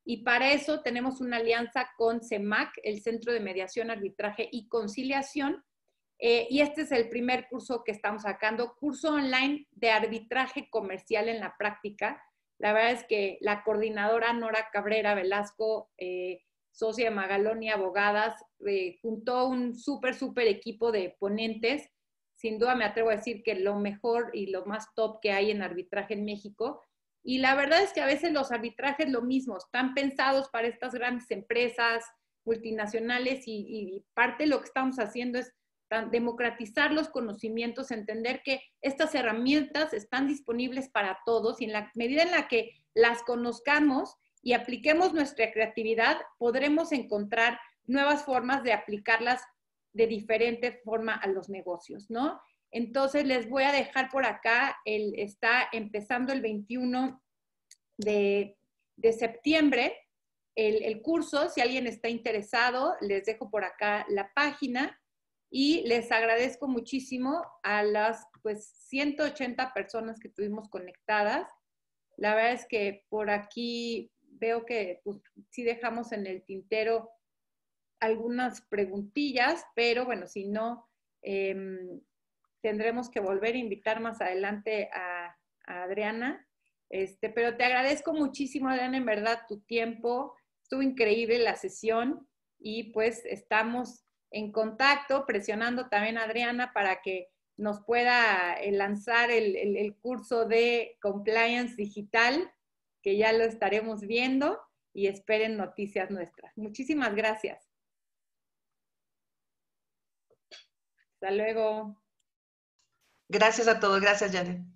Y para eso tenemos una alianza con CEMAC, el Centro de Mediación, Arbitraje y Conciliación. Eh, y este es el primer curso que estamos sacando, curso online de arbitraje comercial en la práctica. La verdad es que la coordinadora Nora Cabrera Velasco, eh, socia de Magaloni Abogadas, eh, juntó un súper, súper equipo de ponentes. Sin duda me atrevo a decir que lo mejor y lo más top que hay en arbitraje en México. Y la verdad es que a veces los arbitrajes lo mismo, están pensados para estas grandes empresas multinacionales y, y parte de lo que estamos haciendo es democratizar los conocimientos, entender que estas herramientas están disponibles para todos y en la medida en la que las conozcamos y apliquemos nuestra creatividad, podremos encontrar nuevas formas de aplicarlas de diferente forma a los negocios, ¿no? Entonces les voy a dejar por acá, el, está empezando el veintiuno de, de septiembre el, el curso, si alguien está interesado, les dejo por acá la página y les agradezco muchísimo a las pues ciento ochenta personas que tuvimos conectadas. La verdad es que por aquí veo que pues, sí dejamos en el tintero algunas preguntillas, pero bueno, si no, eh, tendremos que volver a invitar más adelante a, a Adriana. Este, pero te agradezco muchísimo, Adriana, en verdad, tu tiempo. Estuvo increíble la sesión y pues estamos en contacto, presionando también a Adriana para que nos pueda lanzar el, el, el curso de Compliance Digital, que ya lo estaremos viendo y esperen noticias nuestras. Muchísimas gracias. Hasta luego. Gracias a todos. Gracias, Janet.